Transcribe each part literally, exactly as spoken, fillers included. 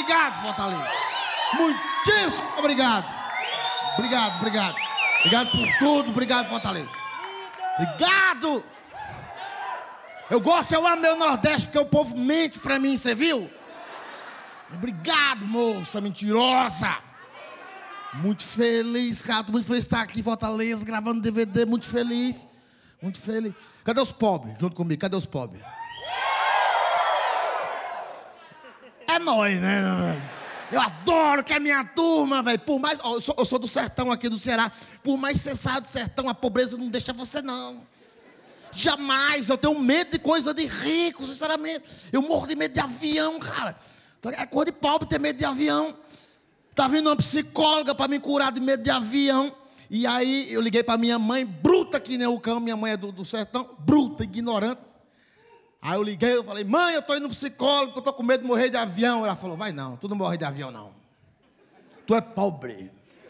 obrigado, Fortaleza. Muitíssimo obrigado. Obrigado, obrigado. Obrigado por tudo, obrigado, Fortaleza. Obrigado. Eu gosto, eu amo meu Nordeste, porque o povo mente pra mim, você viu? Obrigado, moça mentirosa. Muito feliz, cara, tô muito feliz de estar aqui em Fortaleza, gravando D V D, muito feliz. Muito feliz. Cadê os pobres? Junto comigo, cadê os pobres? É nóis, né? Eu adoro que é minha turma, velho. Por mais... Ó, eu, sou, eu sou do sertão aqui do Ceará. Por mais que você saia do sertão, a pobreza não deixa você, não. Jamais. Eu tenho medo de coisa de rico, sinceramente. Eu morro de medo de avião, cara. É coisa de pobre ter medo de avião. Tá vindo uma psicóloga pra me curar de medo de avião. E aí eu liguei pra minha mãe, bruta que nem o cão. Minha mãe é do, do sertão, bruta, ignorante. Aí eu liguei, eu falei, mãe, eu tô indo no psicólogo, eu tô com medo de morrer de avião. Ela falou, vai não, tu não morre de avião não. Tu é pobre.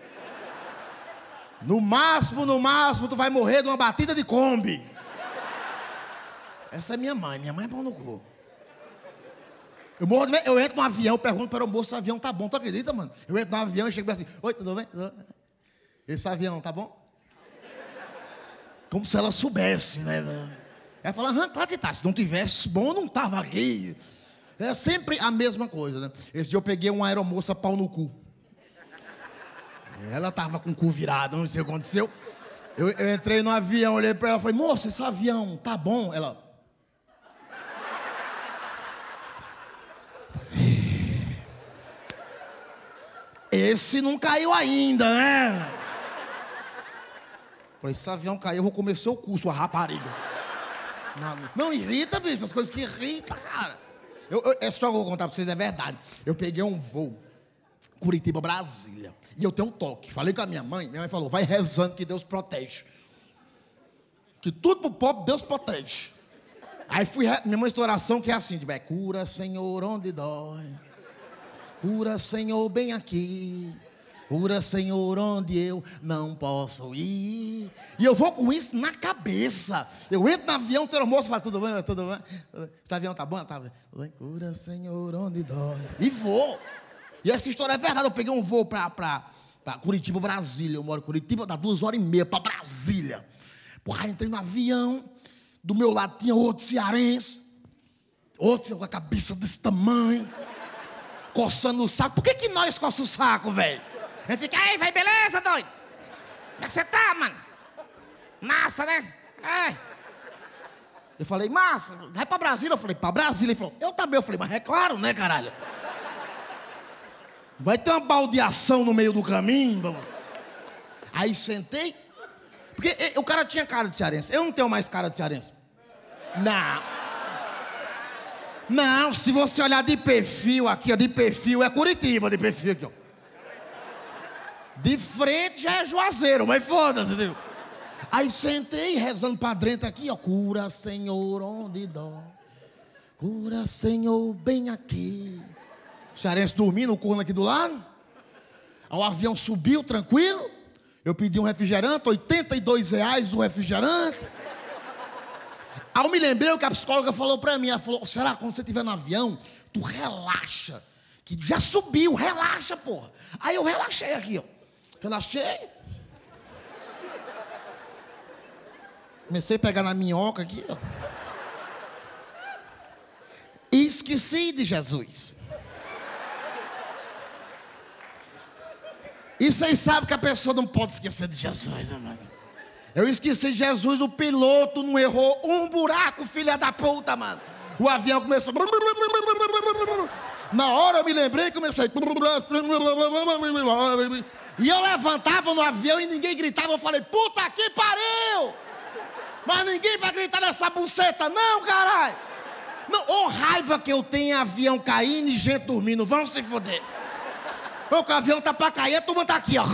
No máximo, no máximo, tu vai morrer de uma batida de Kombi. Essa é minha mãe, minha mãe é pau no cu. Eu, morro de medo, eu entro no avião, pergunto para o moço se o avião tá bom, tu acredita, mano? Eu entro no avião e chego assim, oi, tudo bem? Tudo bem? Esse avião tá bom? Como se ela soubesse, né, velho? Ela fala, aham, claro que tá. Se não tivesse bom, eu não tava aqui. É sempre a mesma coisa, né? Esse dia eu peguei uma aeromoça pau no cu. Ela tava com o cu virado, não sei o que aconteceu. Eu, eu entrei no avião, olhei pra ela e falei, moça, esse avião tá bom? Ela... Esse não caiu ainda, né? Falei, esse avião caiu, eu vou comer seu cu, sua rapariga. Não, não irrita, bicho, essas coisas que irritam, cara. Eu, eu, essa história que eu vou contar pra vocês é verdade. Eu peguei um voo, Curitiba, Brasília, e eu tenho um toque. Falei com a minha mãe, minha mãe falou, vai rezando que Deus protege. Que tudo pro pobre, Deus protege. Aí fui, minha mãe tem oração que é assim, tipo, é cura, Senhor, onde dói. Cura, Senhor, bem aqui. Cura, Senhor, onde eu não posso ir. E eu vou com isso na cabeça. Eu entro no avião, tem o moço fala, tudo bem, tudo bem? Esse avião tá bom? Tá bem. Cura, Senhor, onde dói. E vou. E essa história é verdade. Eu peguei um voo pra, pra, pra Curitiba, Brasília. Eu moro em Curitiba, dá duas horas e meia pra Brasília. Porra, entrei no avião. Do meu lado tinha outro cearense. Outro com a cabeça desse tamanho. Coçando o saco. Por que que nós coçamos o saco, velho? A gente fica, aí, vai, beleza, doido? Como é que você tá, mano? Massa, né? Ai. Eu falei, massa, vai pra Brasília. Eu falei, pra Brasília. Ele falou, eu também. Eu falei, mas é claro, né, caralho? Vai ter uma baldeação no meio do caminho. Aí sentei. Porque o cara tinha cara de cearense. Eu não tenho mais cara de cearense. Não. Não, se você olhar de perfil aqui, ó, de perfil, é Curitiba, de perfil aqui, ó. De frente já é Juazeiro, mas foda-se, entendeu? Aí sentei rezando pra dentro aqui, ó. Cura, Senhor, onde dói. Cura, Senhor, bem aqui. O cearense dormindo, o corno aqui do lado. Aí o avião subiu, tranquilo. Eu pedi um refrigerante, oitenta e dois reais o refrigerante. Aí eu me lembrei o que a psicóloga falou pra mim. Ela falou, será que quando você estiver no avião, tu relaxa. Que já subiu, relaxa, porra. Aí eu relaxei aqui, ó. Relaxei. Comecei a pegar na minhoca aqui, ó. E esqueci de Jesus. E vocês sabem que a pessoa não pode esquecer de Jesus, né, mano? Eu esqueci de Jesus, o piloto não errou um buraco, filha da puta, mano. O avião começou... Na hora eu me lembrei que comecei... E eu levantava no avião e ninguém gritava. Eu falei, puta que pariu! Mas ninguém vai gritar nessa buceta, não, caralho! Não, ô raiva que eu tenho avião caindo e gente dormindo. Vamos se foder. O avião tá pra cair, a turma tá aqui, ó.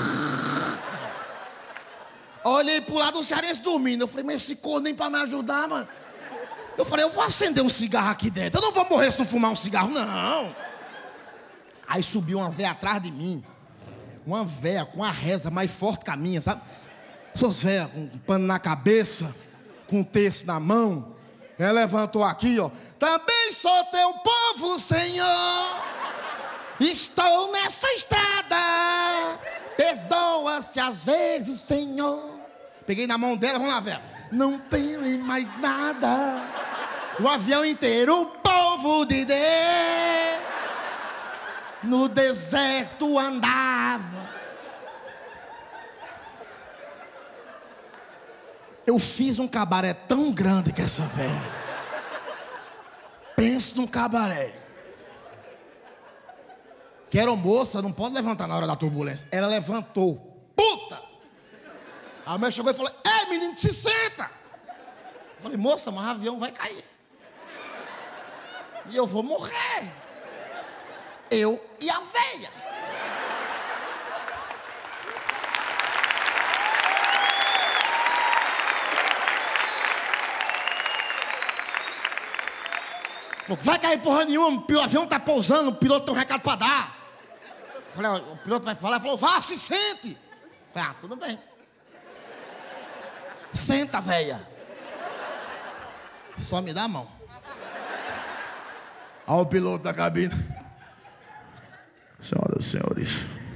Olhei pro lado do cearense dormindo. Eu falei, mas esse corno nem pra me ajudar, mano. Eu falei, eu vou acender um cigarro aqui dentro. Eu não vou morrer se não fumar um cigarro, não. Aí subiu uma véia atrás de mim. Uma véia com a reza mais forte que a minha, sabe? Essas véias com um pano na cabeça, com um terço na mão. Ela levantou aqui, ó. Também sou teu povo, Senhor. Estou nessa estrada, perdoa-se às vezes, Senhor. Peguei na mão dela, vamos lá, velho. Não tenho mais nada. O avião inteiro, o povo de Deus, no deserto andava. Eu fiz um cabaré tão grande que essa velha. Pense num cabaré. Que era moça, não pode levantar na hora da turbulência. Ela levantou. Puta! A mulher chegou e falou: ei, menino, se senta! Eu falei: moça, mas o avião vai cair. E eu vou morrer. Eu e a velha. Falou: vai cair porra nenhuma, o avião tá pousando, o piloto tem um recado pra dar. Eu falei: o piloto vai falar. Ele falou: vá, se sente. Eu falei: ah, tudo bem. Senta, velha. Só me dá a mão. Olha o piloto da cabine. Senhoras e senhores.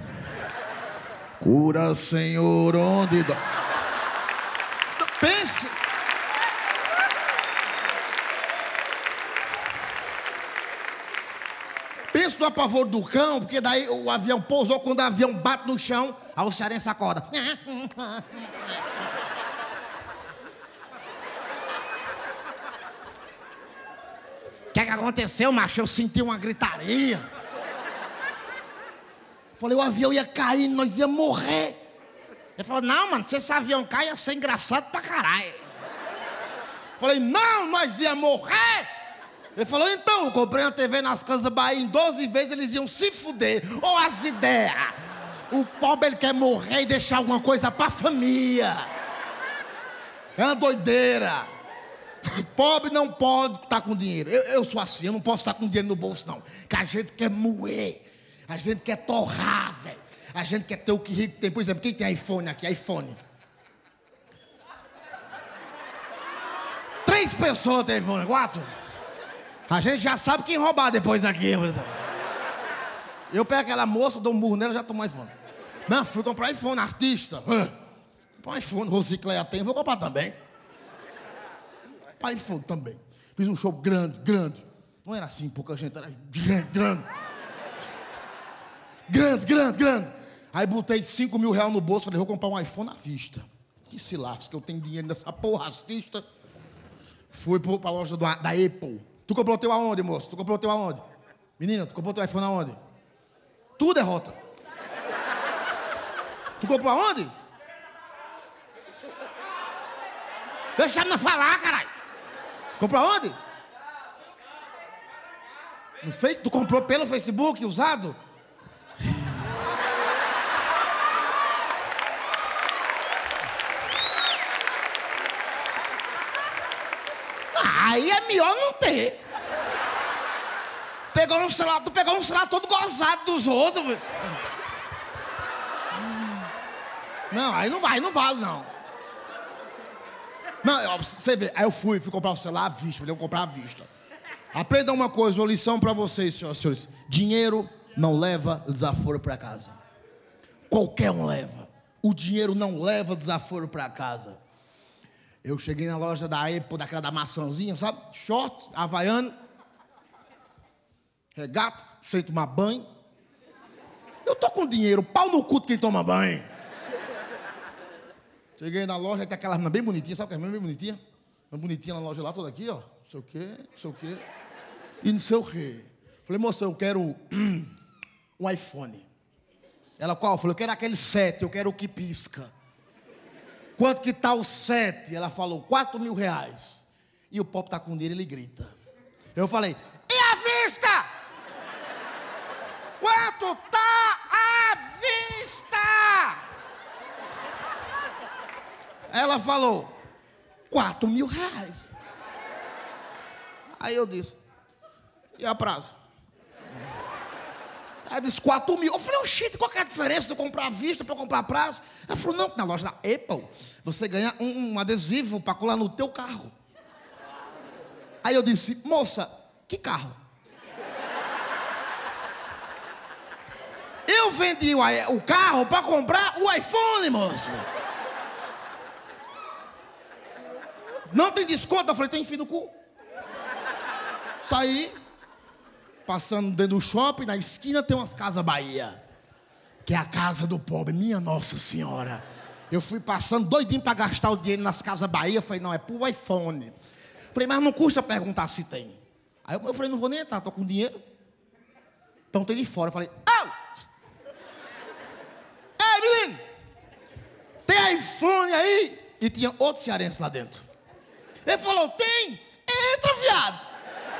Cura, Senhor, onde dói. Pense. Pense no apavor do cão, porque daí o avião pousou, quando o avião bate no chão, aí o cearense acorda. O que é que aconteceu, macho? Eu senti uma gritaria. Falei: o avião ia cair, nós ia morrer. Ele falou: não, mano, se esse avião cair, ia ser engraçado pra caralho. Falei: não, nós ia morrer. Ele falou: então, eu comprei uma T V nas Casas Bahia, em doze vezes eles iam se fuder. Ó as ideias. O pobre, ele quer morrer e deixar alguma coisa pra família. É uma doideira. O pobre não pode estar com dinheiro. Eu, eu sou assim, eu não posso estar com dinheiro no bolso, não. Que a gente quer moer. A gente quer torrar, velho. A gente quer ter o que rico tem. Por exemplo, quem tem iPhone aqui? iPhone. Três pessoas têm iPhone, quatro. A gente já sabe quem roubar depois aqui. Eu pego aquela moça, dou um murro nela, já tomo iPhone. Não, fui comprar iPhone, artista. Comprar um iPhone, Rosicléia tem, vou comprar também. Comprar iPhone também. Fiz um show grande, grande. Não era assim, pouca gente, era grande, grande. Grande, grande, grande. Aí botei cinco mil reais no bolso, falei: vou comprar um iPhone à vista. Que se lasca, eu tenho dinheiro nessa porra artista. Fui pra loja do, da Apple. Tu comprou o teu aonde, moço? Tu comprou o teu aonde? Menina, tu comprou o teu iPhone aonde? Tu, derrota. Tu comprou aonde? Deixa a menina falar, caralho. Comprou aonde? No Face? Tu comprou pelo Facebook, usado? Aí é melhor não ter. Pegou um celular, tu pegou um celular todo gozado dos outros. Não, aí não vai, não vale, não. Não, você vê, aí eu fui, fui comprar o celular à vista, falei: eu vou comprar à vista. Aprenda uma coisa, uma lição pra vocês, senhoras e senhores. Dinheiro não leva desaforo pra casa. Qualquer um leva. O dinheiro não leva desaforo pra casa. Eu cheguei na loja da Apple, daquela da maçãzinha, sabe? Short, havaiano, regata, sem tomar banho. Eu tô com dinheiro, pau no cu de quem toma banho. Cheguei na loja, tem aquela menina bem bonitinha, sabe aquela menina bem bonitinha? Bem bonitinha na loja lá, toda aqui, ó. Não sei o quê, não sei o quê. E não sei o quê. Falei: moça, eu quero um iPhone. Ela: qual? Eu falei: eu quero aquele sete, eu quero o que pisca. Quanto que tá o sete? Ela falou: quatro mil reais. E o pobre tá com dinheiro, ele grita. Eu falei: e a vista? Quanto tá a vista? Ela falou: quatro mil reais. Aí eu disse: e a prazo? Ela disse: quatro mil. Eu falei: oxi, qual que é a diferença de eu comprar à vista para comprar a prazo? Ela falou: não, na loja da Apple você ganha um, um adesivo para colar no teu carro. Aí eu disse: moça, que carro? Eu vendi o, o carro pra comprar o iPhone, moça. Não tem desconto? Eu falei, tem fim no cu. Saí, passando dentro do shopping, na esquina tem umas Casas Bahia, que é a casa do pobre, minha Nossa Senhora. Eu fui passando doidinho pra gastar o dinheiro nas Casas Bahia, eu falei, não, é pro iPhone. Falei, mas não custa perguntar se tem. Aí eu falei, não vou nem entrar, tô com dinheiro. Então tem de fora, eu falei, au! Ei, menino! Tem iPhone aí? E tinha outro cearense lá dentro. Ele falou, tem? Entra, viado!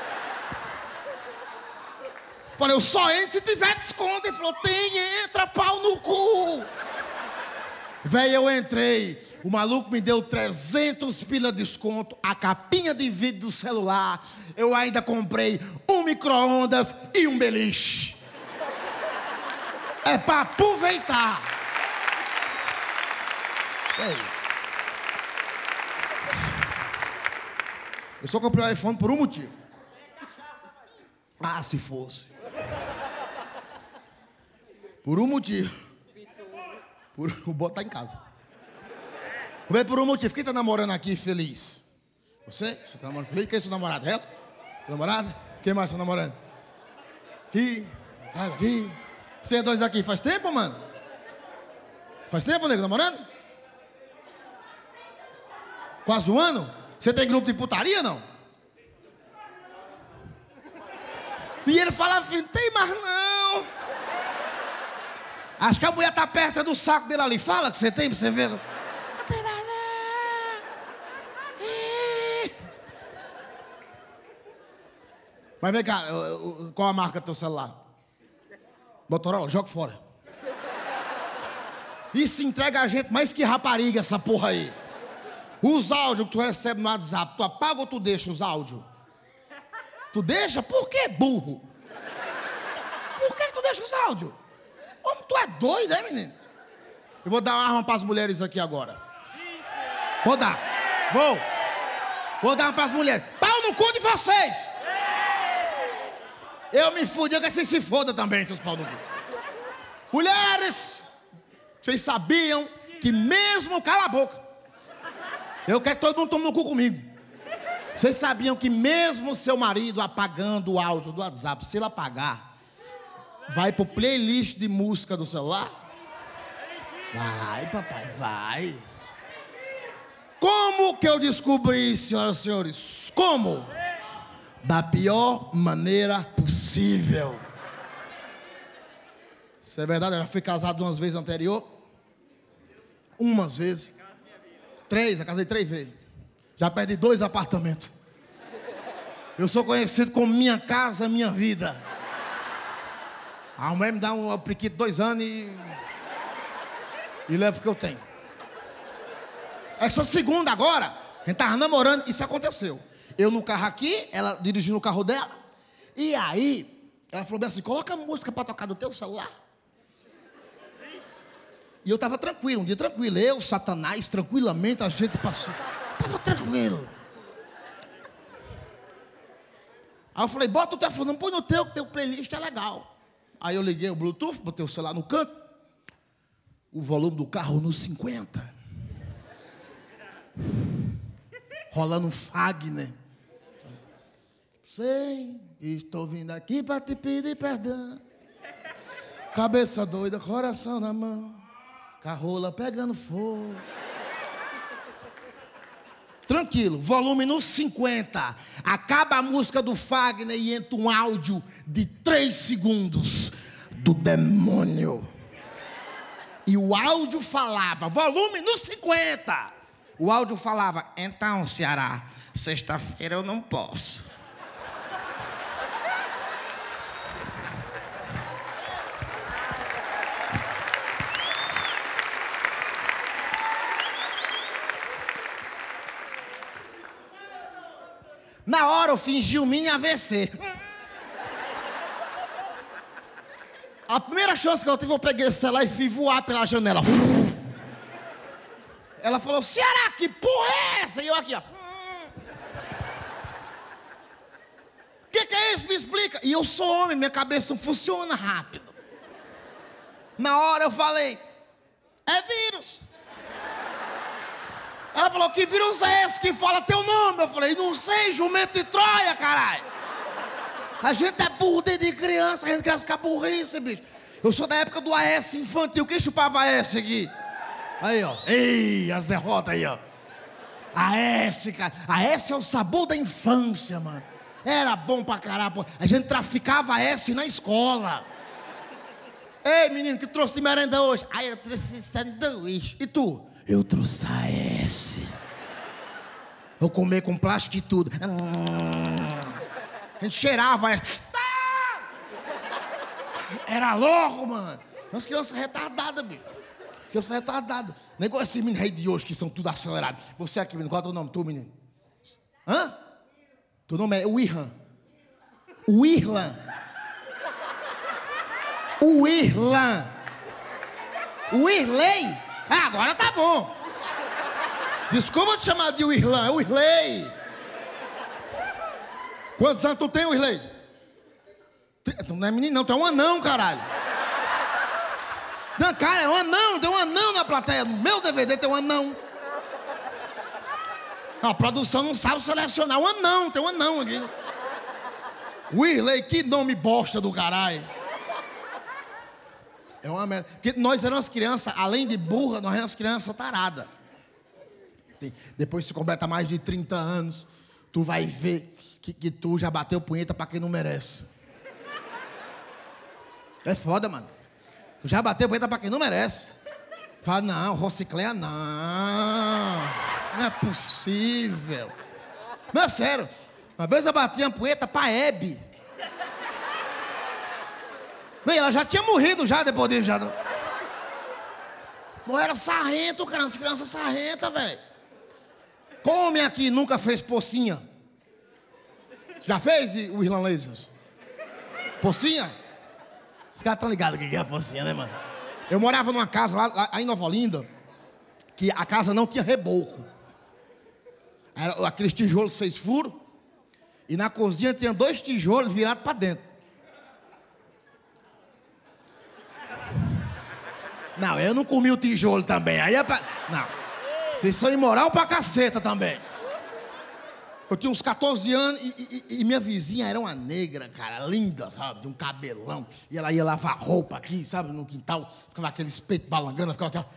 Falei, eu só entro se tiver desconto. Ele falou, tem, entra, pau no cu. Véi, eu entrei. O maluco me deu trezentos pila de desconto, a capinha de vídeo do celular. Eu ainda comprei um micro-ondas e um beliche. É pra aproveitar. É isso. Eu só comprei o iPhone por um motivo. Ah, se fosse. Por um motivo. Por, o boto tá em casa. Vem por um motivo. Quem tá namorando aqui feliz? Você? Você tá namorando feliz? Quem é seu namorado? Ela? Seu namorado? Quem mais tá namorando? Aqui. Aqui. Vocês dois aqui faz tempo, mano? Faz tempo, nego, namorando? Quase um ano? Você tem grupo de putaria, não? E ele fala assim, tem mais não. Acho que a mulher tá perto do saco dele ali. Fala que você tem, pra você ver. Não tem mais não. Mas vem cá, qual a marca do teu celular? Motorola, joga fora. Isso entrega a gente mais que rapariga, essa porra aí. Os áudios que tu recebe no WhatsApp, tu apaga ou tu deixa os áudios? Tu deixa? Por que, burro? Por que tu deixa os áudios? Homem, tu é doido, é, menino? Eu vou dar uma arma pras mulheres aqui agora. Vou dar. Vou. Vou dar uma pras mulheres. Pau no cu de vocês! Eu me fudi, eu quero que vocês se fodam também, seus pau no cu. Mulheres, vocês sabiam que mesmo... Cala a boca. Eu quero que todo mundo tome no cu comigo. Vocês sabiam que mesmo seu marido apagando o áudio do WhatsApp, se ele apagar, vai pro playlist de música do celular? Vai, papai, vai. Como que eu descobri, senhoras e senhores? Como? Da pior maneira possível. Isso é verdade, eu já fui casado umas vezes anterior. Umas vezes. Três, eu casei três vezes. Já perdi dois apartamentos. Eu sou conhecido como Minha Casa, Minha Vida. A mulher me dá um priquito dois anos e... E leva o que eu tenho. Essa segunda agora, a gente tava namorando, isso aconteceu. Eu no carro aqui, ela dirigindo o carro dela. E aí, ela falou bem assim, coloca a música pra tocar no teu celular. E eu tava tranquilo, um dia tranquilo. Eu, Satanás, tranquilamente, a gente passou. Tava tranquilo. Aí eu falei, bota o telefone, não põe no teu, que teu playlist é legal. Aí eu liguei o Bluetooth, botei o celular no canto. O volume do carro nos cinquenta. Rolando um Fagner. Sei, estou vindo aqui para te pedir perdão. Cabeça doida, coração na mão. Carrola pegando fogo. Tranquilo, volume nos cinquenta. Acaba a música do Fagner e entra um áudio de três segundos do demônio. E o áudio falava, volume nos cinquenta. O áudio falava, então, Ceará, sexta-feira eu não posso. Na hora eu fingi o minha A V C. A primeira chance que eu tive, eu peguei esse celular e fui voar pela janela. Ela falou, Ceará, que porra é essa? E eu aqui, ó. O que, que é isso? Me explica. E eu sou homem, minha cabeça não funciona rápido. Na hora eu falei, é vírus. Ela falou, que vírus é esse que fala teu nome? Eu falei, não sei, jumento de Troia, caralho. A gente é burro desde criança, a gente cresce com a burrice, bicho. Eu sou da época do A S infantil, quem chupava A S aqui? Aí, ó. Ei, as derrotas aí, ó. A S, cara. A S é o sabor da infância, mano. Era bom pra caralho. A gente traficava A S na escola. Ei, menino, que trouxe de merenda hoje? Ah, eu trouxe sanduíche. E tu? Eu trouxe A S. Eu comer com plástico e tudo. A gente cheirava A S. Era louco, mano. Umas crianças retardadas, bicho. Crianças retardadas. Negócio esse menino aí de hoje que são tudo acelerados. Você aqui, menino, qual é o teu nome? Tu, menino? Hã? Teu nome é Wirlan. Wirlan. Wirlan. Wirley? Ah, agora tá bom. Desculpa te chamar de Wirlan, é Wirley. Quantos anos tu tem, Wirley? Tu não é menino não, tu é um anão, caralho. Não, cara, é um anão, tem um anão na plateia. No meu D V D tem um anão. A produção não sabe selecionar um anão, tem um anão aqui. Wirley, que nome bosta do caralho. É uma merda. Porque nós éramos crianças, além de burra, nós éramos crianças taradas. Depois que você completa mais de trinta anos, tu vai ver que, que tu já bateu punheta pra quem não merece. É foda, mano. Tu já bateu punheta pra quem não merece. Fala, não, Rocicléia, não. Não é possível. Não, é sério. Uma vez eu bati uma punheta pra Hebe. Não, ela já tinha morrido já depois disso. Já... Não era sarrento, cara. As crianças sarrentas, velho. Come aqui, nunca fez pocinha. Já fez o irlandês? Pocinha? Os caras estão ligados que é a pocinha, né, mano? Eu morava numa casa lá, lá em Nova Olinda, que a casa não tinha reboco. Era aqueles tijolos seis furos, e na cozinha tinha dois tijolos virados para dentro. Não, eu não comi o tijolo também. Aí é pra... Não. Vocês são imoral pra caceta também. Eu tinha uns quatorze anos e, e, e minha vizinha era uma negra, cara, linda, sabe? De um cabelão. E ela ia lavar roupa aqui, sabe? No quintal. Ficava aquele espeto balangando, ficava aquela...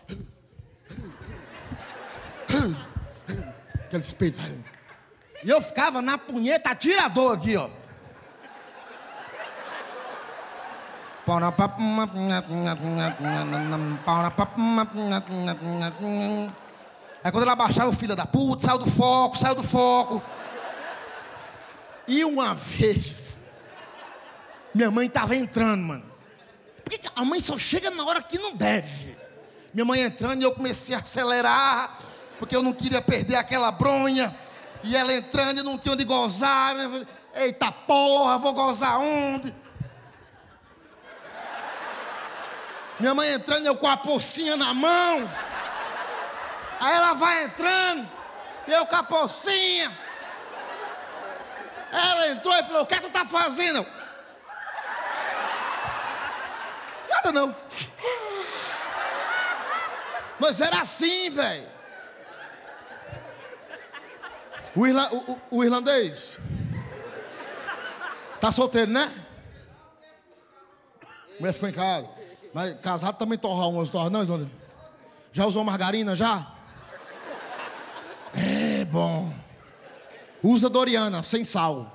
Aquele espeto. E eu ficava na punheta atirador aqui, ó. Aí quando ela baixava, o filho da puta, saiu do foco, saiu do foco. E uma vez, minha mãe tava entrando, mano. Por que a mãe só chega na hora que não deve? Minha mãe entrando e eu comecei a acelerar, porque eu não queria perder aquela bronha. E ela entrando e não tinha onde gozar. Eita porra, vou gozar onde? Minha mãe entrando, eu com a pocinha na mão. Aí ela vai entrando, eu com a pocinha. Ela entrou e falou, o que é que tu tá fazendo? Nada não. Mas era assim, velho. O, irla, o, o irlandês tá solteiro, né? A mulher ficou em casa. Mas casado também torra umas, torra não, Islândia? Já usou margarina, já? É bom. Usa Doriana, sem sal.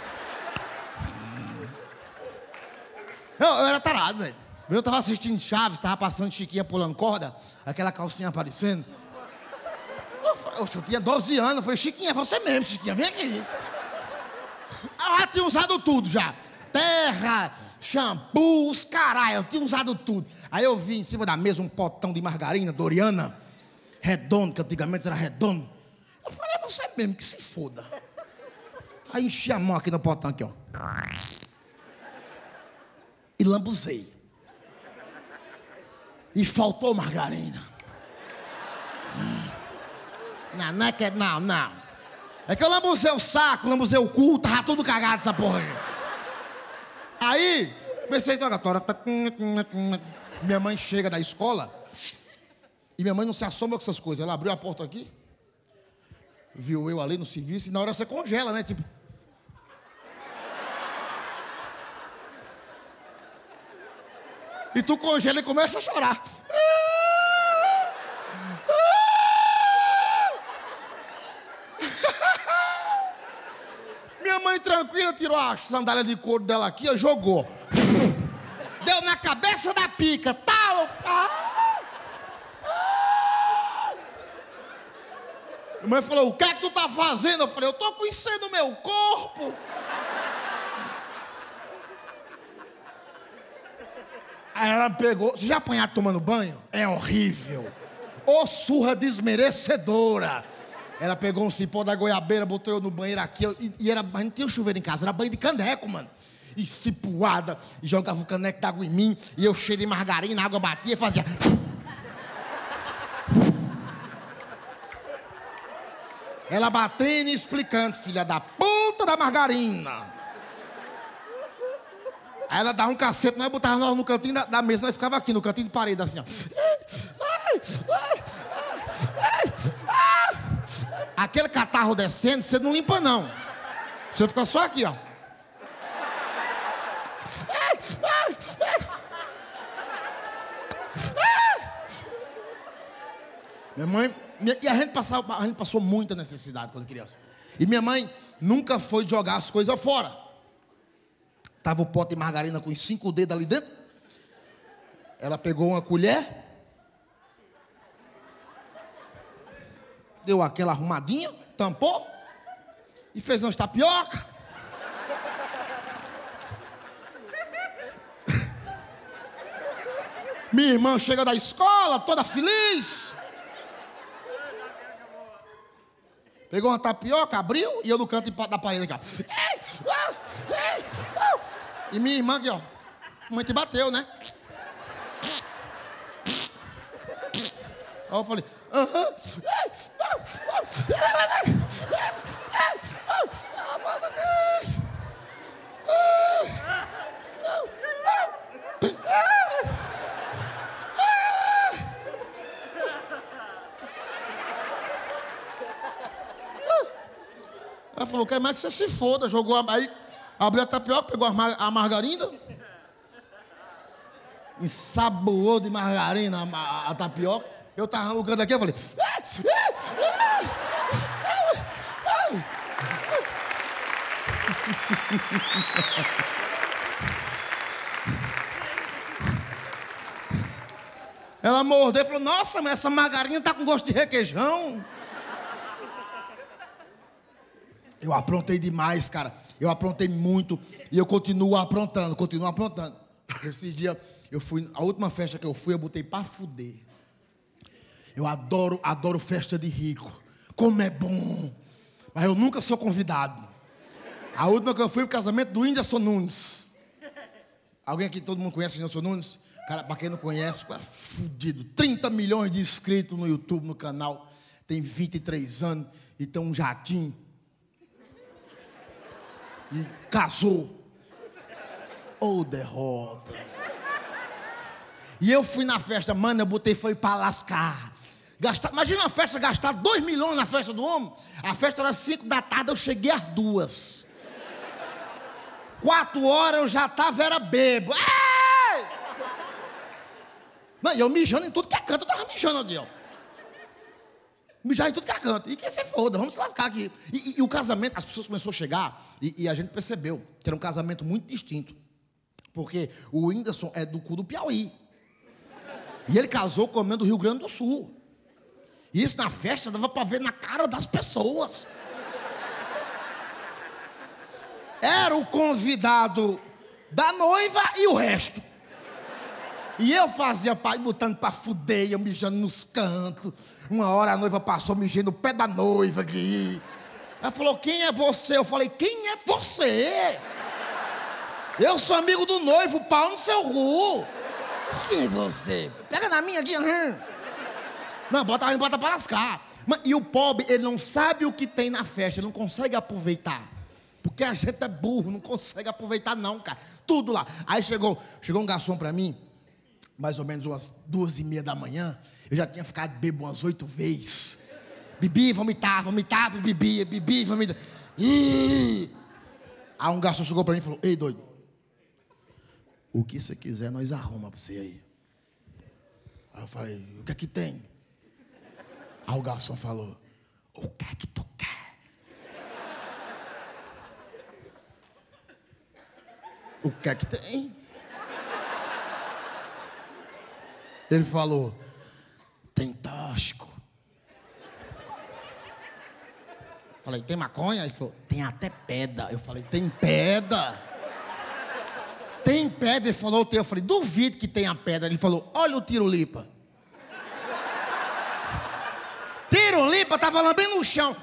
Eu, eu era tarado, velho. Eu tava assistindo Chaves, tava passando Chiquinha pulando corda, aquela calcinha aparecendo. Eu, falei, eu, eu tinha doze anos, eu falei, Chiquinha, é você mesmo, Chiquinha, vem aqui. Eu já tinha usado tudo já. Terra, shampoo, os caralho, eu tinha usado tudo. Aí eu vi em cima da mesa um potão de margarina, Doriana, redondo, que antigamente era redondo. Eu falei, é você mesmo, que se foda. Aí enchi a mão aqui no potão, aqui, ó. E lambuzei. E faltou margarina. Não, não é que... Não, não. É que eu lambuzei o saco, lambuzei o cu, tava tudo cagado essa porra aí. Aí, comecei a jogar. Minha mãe chega da escola e minha mãe não se assombra com essas coisas. Ela abriu a porta aqui, viu eu ali no serviço e na hora você congela, né? Tipo... E tu congela e começa a chorar. Minha mãe tranquila tirou a sandália de couro dela aqui e jogou. Deu na cabeça da pica. Tal. Minha mãe falou, o que é que tu tá fazendo? Eu falei, eu tô conhecendo o meu corpo. Aí ela pegou... Você já apanhou tomando banho? É horrível. Ô surra desmerecedora. Ela pegou um cipó da goiabeira, botou eu no banheiro aqui. Eu, e, e era, a gente não tinha chuveiro em casa, era banho de caneco, mano. E cipuada, e jogava o caneco d'água em mim. E eu cheio de margarina, a água batia e fazia... Ela batendo e explicando, filha da puta da margarina. Aí ela dava um cacete, nós botava nós no cantinho da, da mesa, nós ficava aqui no cantinho de parede, assim, ó. Aquele catarro descendo, você não limpa, não. Você fica só aqui, ó. Minha mãe... Minha, e a gente, passava, a gente passou muita necessidade quando criança. E minha mãe nunca foi jogar as coisas fora. Tava o pote de margarina com os cinco dedos ali dentro. Ela pegou uma colher. Deu aquela arrumadinha, tampou. E fez umas tapioca. Minha irmã chega da escola, toda feliz. Pegou uma tapioca, abriu, e eu no canto da parede aqui, ó. E minha irmã aqui, ó. Mãe te bateu, né? Aí eu falei, aham. Ela falou, quer mais que você se foda. Jogou, aí abriu a tapioca, pegou a, mar, a margarina, ensaboou de margarina a, a, a tapioca. Eu tava no canto aqui, eu falei... Ela mordeu e falou, nossa, mas essa margarina tá com gosto de requeijão. Eu aprontei demais, cara. Eu aprontei muito e eu continuo aprontando, continuo aprontando. Esses dias, eu fui... A última festa que eu fui, eu botei pra fuder. Eu adoro, adoro festa de rico. Como é bom. Mas eu nunca sou convidado. A última que eu fui, o casamento do Whindersson Nunes. Alguém aqui, todo mundo conhece o Whindersson Nunes? Cara, pra quem não conhece, é fudido. trinta milhões de inscritos no YouTube, no canal. Tem vinte e três anos e tem um jatinho. E casou. Ô, derrota. E eu fui na festa, mano, eu botei foi pra lascar. Gastar, imagina uma festa, gastar dois milhões na festa do homem. A festa era cinco da tarde, eu cheguei às duas. Quatro horas eu já tava, era bebo. Ei! Não, e eu mijando em tudo que é canto, eu tava mijando ali, ó. Mijar em tudo que é canto. E que se foda, vamos se lascar aqui. E, e, e o casamento, as pessoas começaram a chegar e, e a gente percebeu que era um casamento muito distinto. Porque o Whindersson é do cu do Piauí. E ele casou com a menina do Rio Grande do Sul. E isso na festa dava pra ver na cara das pessoas. Era o convidado da noiva e o resto. E eu fazia pai botando pra fuder, eu mijando nos cantos. Uma hora a noiva passou mijando no pé da noiva aqui. Ela falou, quem é você? Eu falei, quem é você? Eu sou amigo do noivo, pau no seu cu. Quem é você? Pega na minha aqui, aham. Não, bota, bota pra lascar. E o pobre, ele não sabe o que tem na festa, ele não consegue aproveitar. Porque a gente é burro, não consegue aproveitar não, cara. Tudo lá. Aí chegou, chegou um garçom pra mim. mais ou menos umas duas e meia da manhã, eu já tinha ficado bebo umas oito vezes. Bebi, vomitava, vomitava, bebia, bebi, vomitava. Ih! Aí um garçom chegou pra mim e falou, ei, doido, o que você quiser, nós arruma pra você aí. Aí eu falei, o que é que tem? Aí o garçom falou, o que é que tu quer? O que é que tem? Ele falou, tem tóxico. Falei, tem maconha? Ele falou, tem até pedra. Eu falei, tem pedra? Tem pedra? Ele falou, tem. Eu falei, duvido que tenha pedra. Ele falou, olha o tiro-lipa. Tiro-lipa tava lambendo no chão.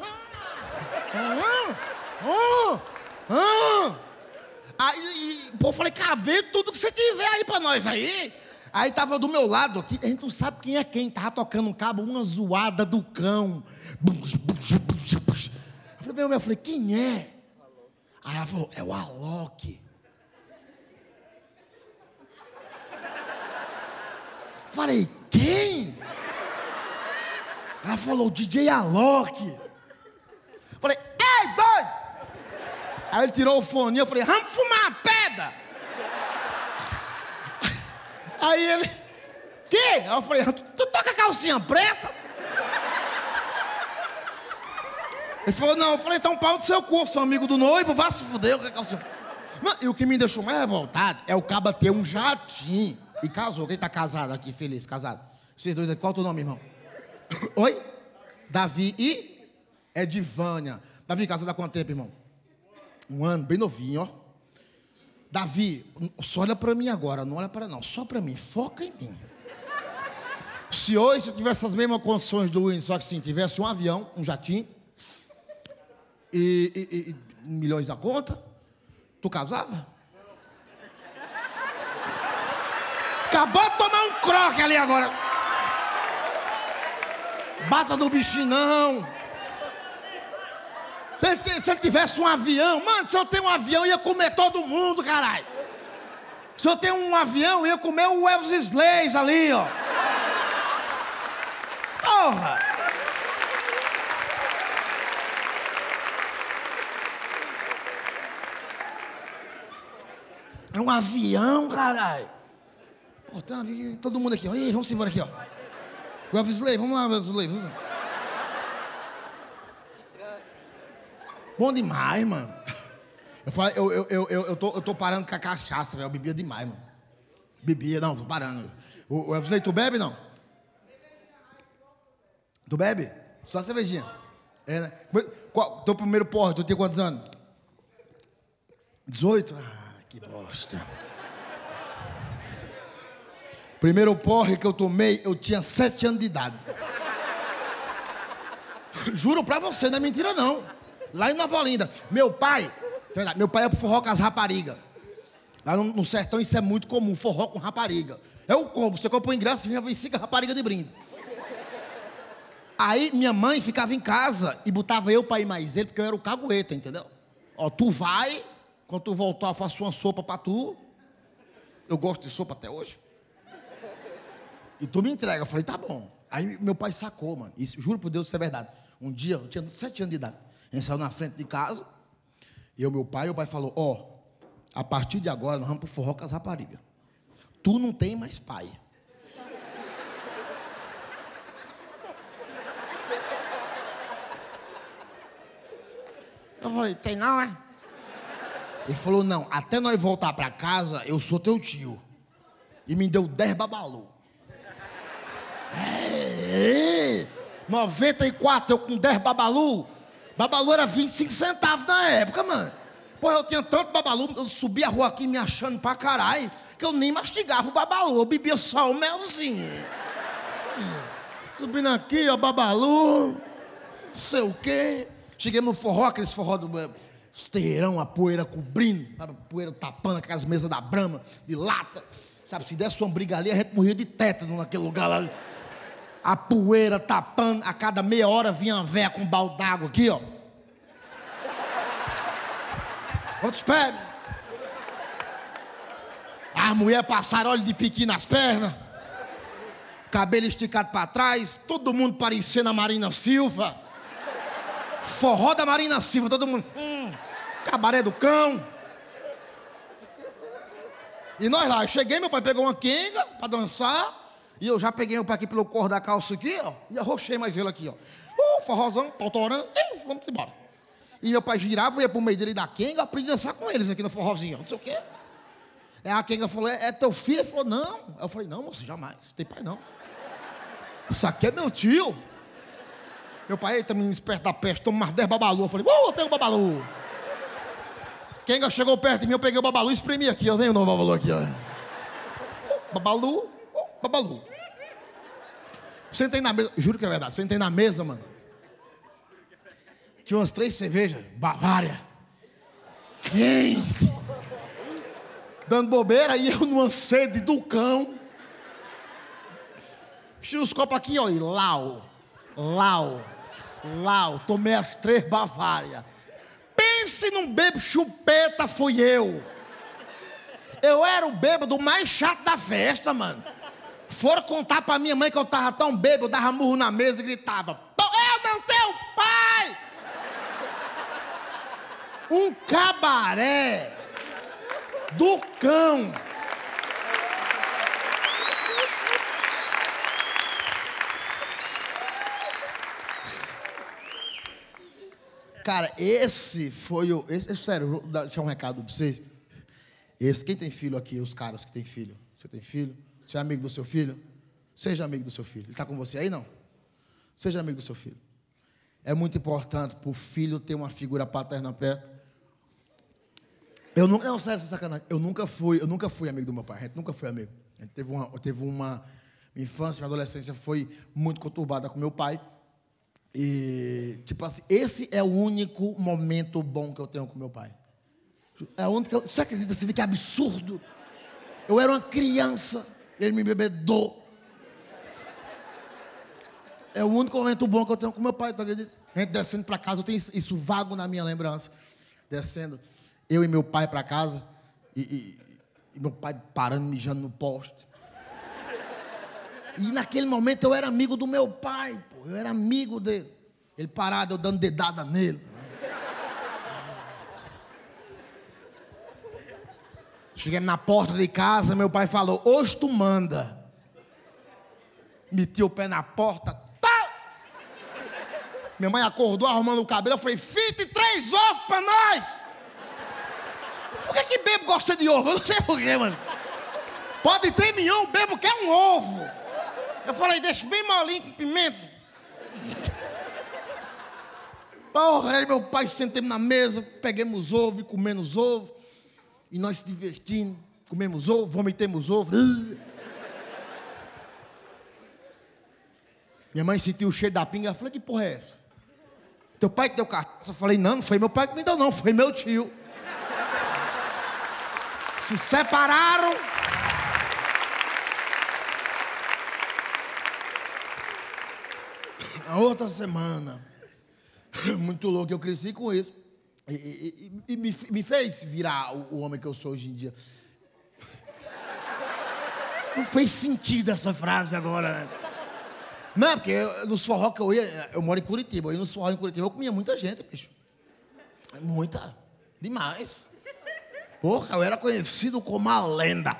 Aí, pô, eu falei, cara, vê tudo que você tiver aí pra nós aí. Aí tava do meu lado aqui, a gente não sabe quem é quem. Tava tocando um cabo, uma zoada do cão. Eu falei, meu, meu, eu falei, quem é? Aí ela falou, é o Alok. Falei, quem? Ela falou, D J Alok. Falei, ei, doido! Aí ele tirou o fone, eu falei, vamos fumar uma pedra! Aí ele, que? Aí eu falei, tu, tu toca calcinha preta? Ele falou, não. Eu falei, então pau do seu cu, sou amigo do noivo, vá se fuder. E o que me deixou mais revoltado é o caba ter um jatinho. E casou. Quem tá casado aqui, feliz, casado? Vocês dois aqui, qual é o teu nome, irmão? Oi? Davi e Edivânia. Davi, casado há quanto tempo, irmão? Um ano, bem novinho, ó. Davi, só olha pra mim agora, não olha para não, só pra mim, foca em mim. Se hoje eu tivesse as mesmas condições do Winnie, só que sim, tivesse um avião, um jatinho, e, e, e milhões na conta, tu casava? Acabou de tomar um croque ali agora. Bata no bichinho, não. Se ele tivesse um avião, mano, se eu tenho um avião, eu ia comer todo mundo, caralho. Se eu tenho um avião, eu ia comer o Elvis Slays ali, ó. Porra! É um avião, caralho. Pô, tem um avião, todo mundo aqui, ó. Ei, vamos embora aqui, ó. O Elvis Slays, vamos lá, Elvis Slays. Bom demais, mano. Eu falei, eu, eu, eu, eu, eu, tô, eu tô parando com a cachaça, velho. Eu bebia demais, mano. Bebia, não, tô parando. O, o Elvis Slays, tu bebe, não? Tu bebe? Só cervejinha. É, né? Qual, teu primeiro porre, tu tinha quantos anos? dezoito? Ah, que bosta. Primeiro porre que eu tomei, eu tinha sete anos de idade. Juro pra você, não é mentira não. Lá em Nova Olinda. Meu pai, meu pai é pro forró com as raparigas. Lá no, no sertão isso é muito comum, forró com rapariga. É o combo, você compra o ingresso e vem cinco raparigas de brinde. Aí minha mãe ficava em casa e botava eu pra ir mais ele, porque eu era o cagueta, entendeu? Ó, tu vai, quando tu voltar eu faço uma sopa pra tu. Eu gosto de sopa até hoje. E tu me entrega. Eu falei, tá bom. Aí meu pai sacou, mano. Isso, juro por Deus, isso é verdade. Um dia, eu tinha sete anos de idade. A gente saiu na frente de casa. E eu, meu pai, meu pai falou, ó, oh, a partir de agora nós vamos pro forró com as raparigas. Tu não tem mais pai. Eu falei, tem não, é? Ele falou, não, até nós voltar pra casa, eu sou teu tio. E me deu dez babalu. É, é. noventa e quatro, eu com dez babalu. Babalu era vinte e cinco centavos na época, mano. Pô, eu tinha tanto babalu, eu subia a rua aqui me achando pra caralho, que eu nem mastigava o babalu, eu bebia só o melzinho. Subindo aqui, ó, babalu, não sei o quê. Cheguei no forró, aqueles forró do esteirão, a poeira cobrindo, a poeira tapando aquelas mesas da Brahma, de lata. Sabe, se desse uma briga ali, a gente morria de tétano naquele lugar lá. A poeira tapando, a cada meia hora vinha uma véia com um balde d'água aqui, ó. Outros pés. As mulheres passaram óleo de piqui nas pernas. cabelo esticado pra trás, todo mundo parecendo a Marina Silva. Forró da Marina Silva, todo mundo... Hum, cabaré do cão. E nós lá, eu cheguei, meu pai pegou uma quenga pra dançar, e eu já peguei meu pai aqui pelo cor da calça aqui, ó, e arrochei mais ele aqui, ó. Uh, forrozão, pautorão, e vamos embora. E meu pai girava, ia pro meio dele da quenga, eu aprendi a dançar com eles aqui no forrozinho, não sei o quê. Aí a quenga falou, é, é teu filho? Ele falou, não. Aí eu falei, não, moço, jamais, tem pai não. Isso aqui é meu tio. Meu pai, eita, menino esperto da peste, toma mais dez babalu. Eu falei, uh, eu tenho um babalu. Quenga chegou perto de mim, eu peguei o babalu e espremi aqui, ó. Vem o nome babalu aqui, ó. Babalu, uh, babalu. Sentei na mesa, juro que é verdade, sentei na mesa, mano. Tinha umas três cervejas, Bavária. Quente. Dando bobeira, e eu numa sede do cão. Tinha os copos aqui, ó, e lau, lau, lau. Tomei as três Bavária. Pense num bêbado chupeta, fui eu. Eu era o bêbado mais chato da festa, mano. Foram contar pra minha mãe que eu tava tão bêbado, eu dava murro na mesa e gritava, eu não tenho pai! Um cabaré do cão. Cara, esse foi o... Esse, sério, vou deixar um recado pra vocês. Esse, quem tem filho aqui, os caras que tem filho. Você tem filho? Você é amigo do seu filho? Seja amigo do seu filho. Ele tá com você aí, não? Seja amigo do seu filho. É muito importante pro filho ter uma figura paterna perto. Eu nunca... Não, sério, sem sacanagem. Eu nunca fui, eu nunca fui amigo do meu pai. A gente nunca foi amigo. A gente teve uma... Teve uma minha infância, minha adolescência foi muito conturbada com meu pai. E, tipo assim, esse é o único momento bom que eu tenho com meu pai. É a única... Você acredita? Você vê que é absurdo? Eu era uma criança, ele me bebedou. É o único momento bom que eu tenho com meu pai, tá acredita? A gente descendo pra casa, eu tenho isso vago na minha lembrança. Descendo, eu e meu pai pra casa, e, e, e meu pai parando, mijando no poste. E naquele momento eu era amigo do meu pai, pô. Eu era amigo dele. Ele parado, eu dando dedada nele. Cheguei na porta de casa, meu pai falou, hoje tu manda. Meti o pé na porta. Tá! Minha mãe acordou arrumando o cabelo. Eu falei, fita e três ovos pra nós. Por que que bebo gosta de ovo? Eu não sei por quê, mano. Pode ter mignon, bebo quer um ovo. Eu falei, deixa bem molinho com pimenta. Porra, aí meu pai sentemos na mesa, peguemos os ovos e comemos os ovos. E nós se divertindo, comemos ovo, vomitemos ovo. Minha mãe sentiu o cheiro da pinga, eu falei, que porra é essa? Teu pai que deu cartaça? Eu falei, não, não foi meu pai que me deu não, foi meu tio. Se separaram. A outra semana, muito louco, eu cresci com isso. E, e, e me, me fez virar o, o homem que eu sou hoje em dia. Não fez sentido essa frase agora. Não, porque eu, nos forró que eu ia, eu moro em Curitiba, eu ia nos forró em Curitiba, eu comia muita gente, bicho. Muita. Demais. Porra, eu era conhecido como a lenda.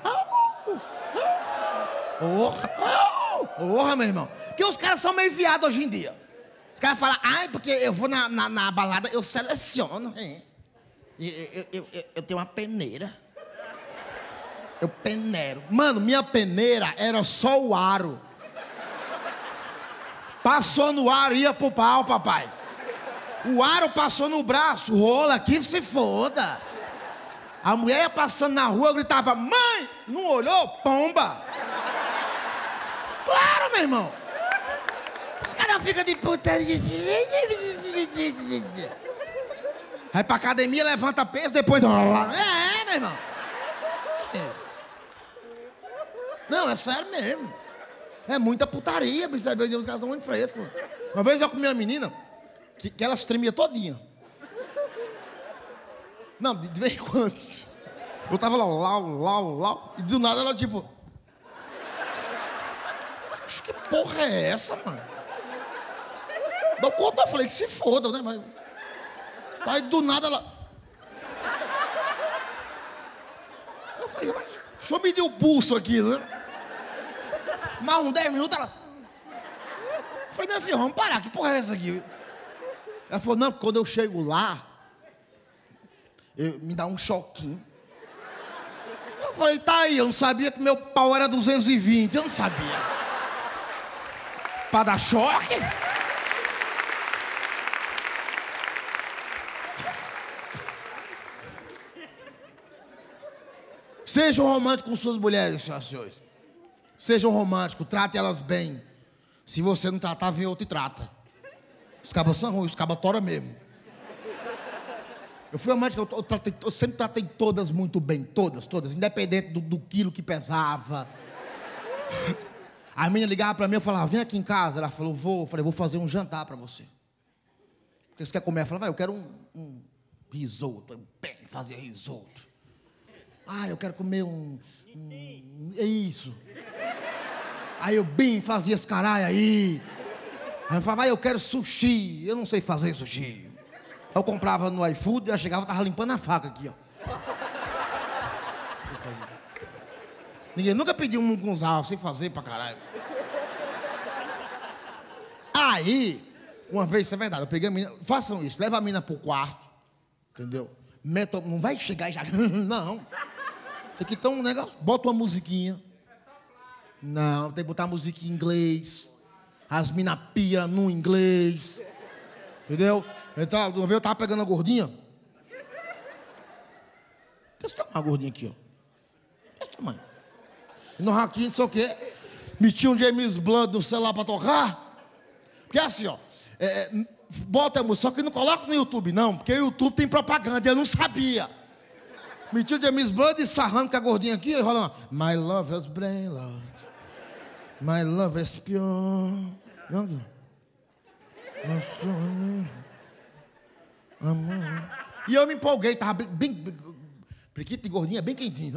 Porra. Porra, meu irmão. Porque os caras são meio viados hoje em dia. Os caras falam, ai, porque eu vou na, na, na balada, eu seleciono. É. Eu, eu, eu, eu, eu tenho uma peneira. Eu peneiro. Mano, minha peneira era só o aro. Passou no aro, ia pro pau, papai. O aro passou no braço, rola aqui, se foda. A mulher ia passando na rua, eu gritava, mãe, não olhou? Pomba. Claro, meu irmão. Os caras ficam de putaria. Vai pra academia, levanta peso, depois... É, meu irmão. É. Não, é sério mesmo. É muita putaria, bicho. Os caras são muito frescos. Mano. Uma vez eu comi uma menina que, que ela se tremia todinha. Não, de, de vez em quando. Eu tava lá, lá, lá, lá, e do nada ela tipo... Que porra é essa, mano? Dou conta, eu falei que se foda, né? Mas... Aí do nada ela... Eu falei, mas deixa eu medir o pulso aqui, né? Mais uns dez minutos ela... Eu falei, meu filho, vamos parar, que porra é essa aqui? Ela falou, não, quando eu chego lá, eu, me dá um choquinho. Eu falei, tá aí, eu não sabia que meu pau era duzentos e vinte, eu não sabia. Pra dar choque? Sejam românticos com suas mulheres, senhoras e senhores. Sejam românticos, trate elas bem. Se você não tratar, vem outro e trata. Os cabas são ruins, os cabas toram mesmo. Eu fui romântico, eu, eu, tratei, eu sempre tratei todas muito bem, todas, todas, independente do, do quilo que pesava. A menina ligava pra mim, eu falava, vem aqui em casa. Ela falou, vou. Eu falei, vou fazer um jantar pra você. O que você quer comer? Ela falou, vai, eu quero um, um risoto. Eu bem, fazia risoto. Ah, eu quero comer um... um é isso. Aí eu bem fazia esse caralho aí. Aí eu falava, vai, eu quero sushi. Eu não sei fazer sushi. Eu comprava no iFood, ela chegava e tava limpando a faca aqui, ó. Ninguém nunca pediu um com sal, sem fazer pra caralho. Aí, uma vez, isso é verdade, eu peguei a menina, façam isso, leva a menina pro quarto, entendeu? Meta, não vai chegar e já, não. Tem que ter um negócio, bota uma musiquinha. Não, tem que botar musiquinha em inglês. As minas pira no inglês. Entendeu? Então, uma vez eu tava pegando a gordinha. Deixa eu tomar uma gordinha aqui, ó. Desse tamanho. E no raquinho, não sei o quê. Meti um James Blunt no celular pra tocar. Porque é assim, ó. É, bota a música, só que não coloca no YouTube, não. Porque o YouTube tem propaganda, eu não sabia. Meti o James Blunt e sarrando com a gordinha aqui, e rolando. My love is brain, Lord. My love is pure. E eu me empolguei, tava bem, bem, bem priquito de gordinha, bem quentinho.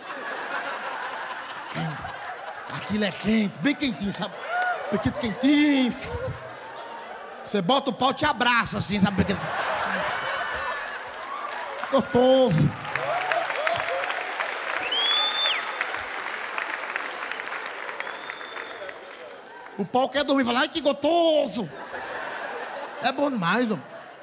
Quente. Aquilo é quente, bem quentinho, sabe? Priquito quentinho. Você bota o pau e te abraça assim, sabe? Porque... Gostoso. O pau quer dormir, fala, ai que gostoso. É bom demais, ó.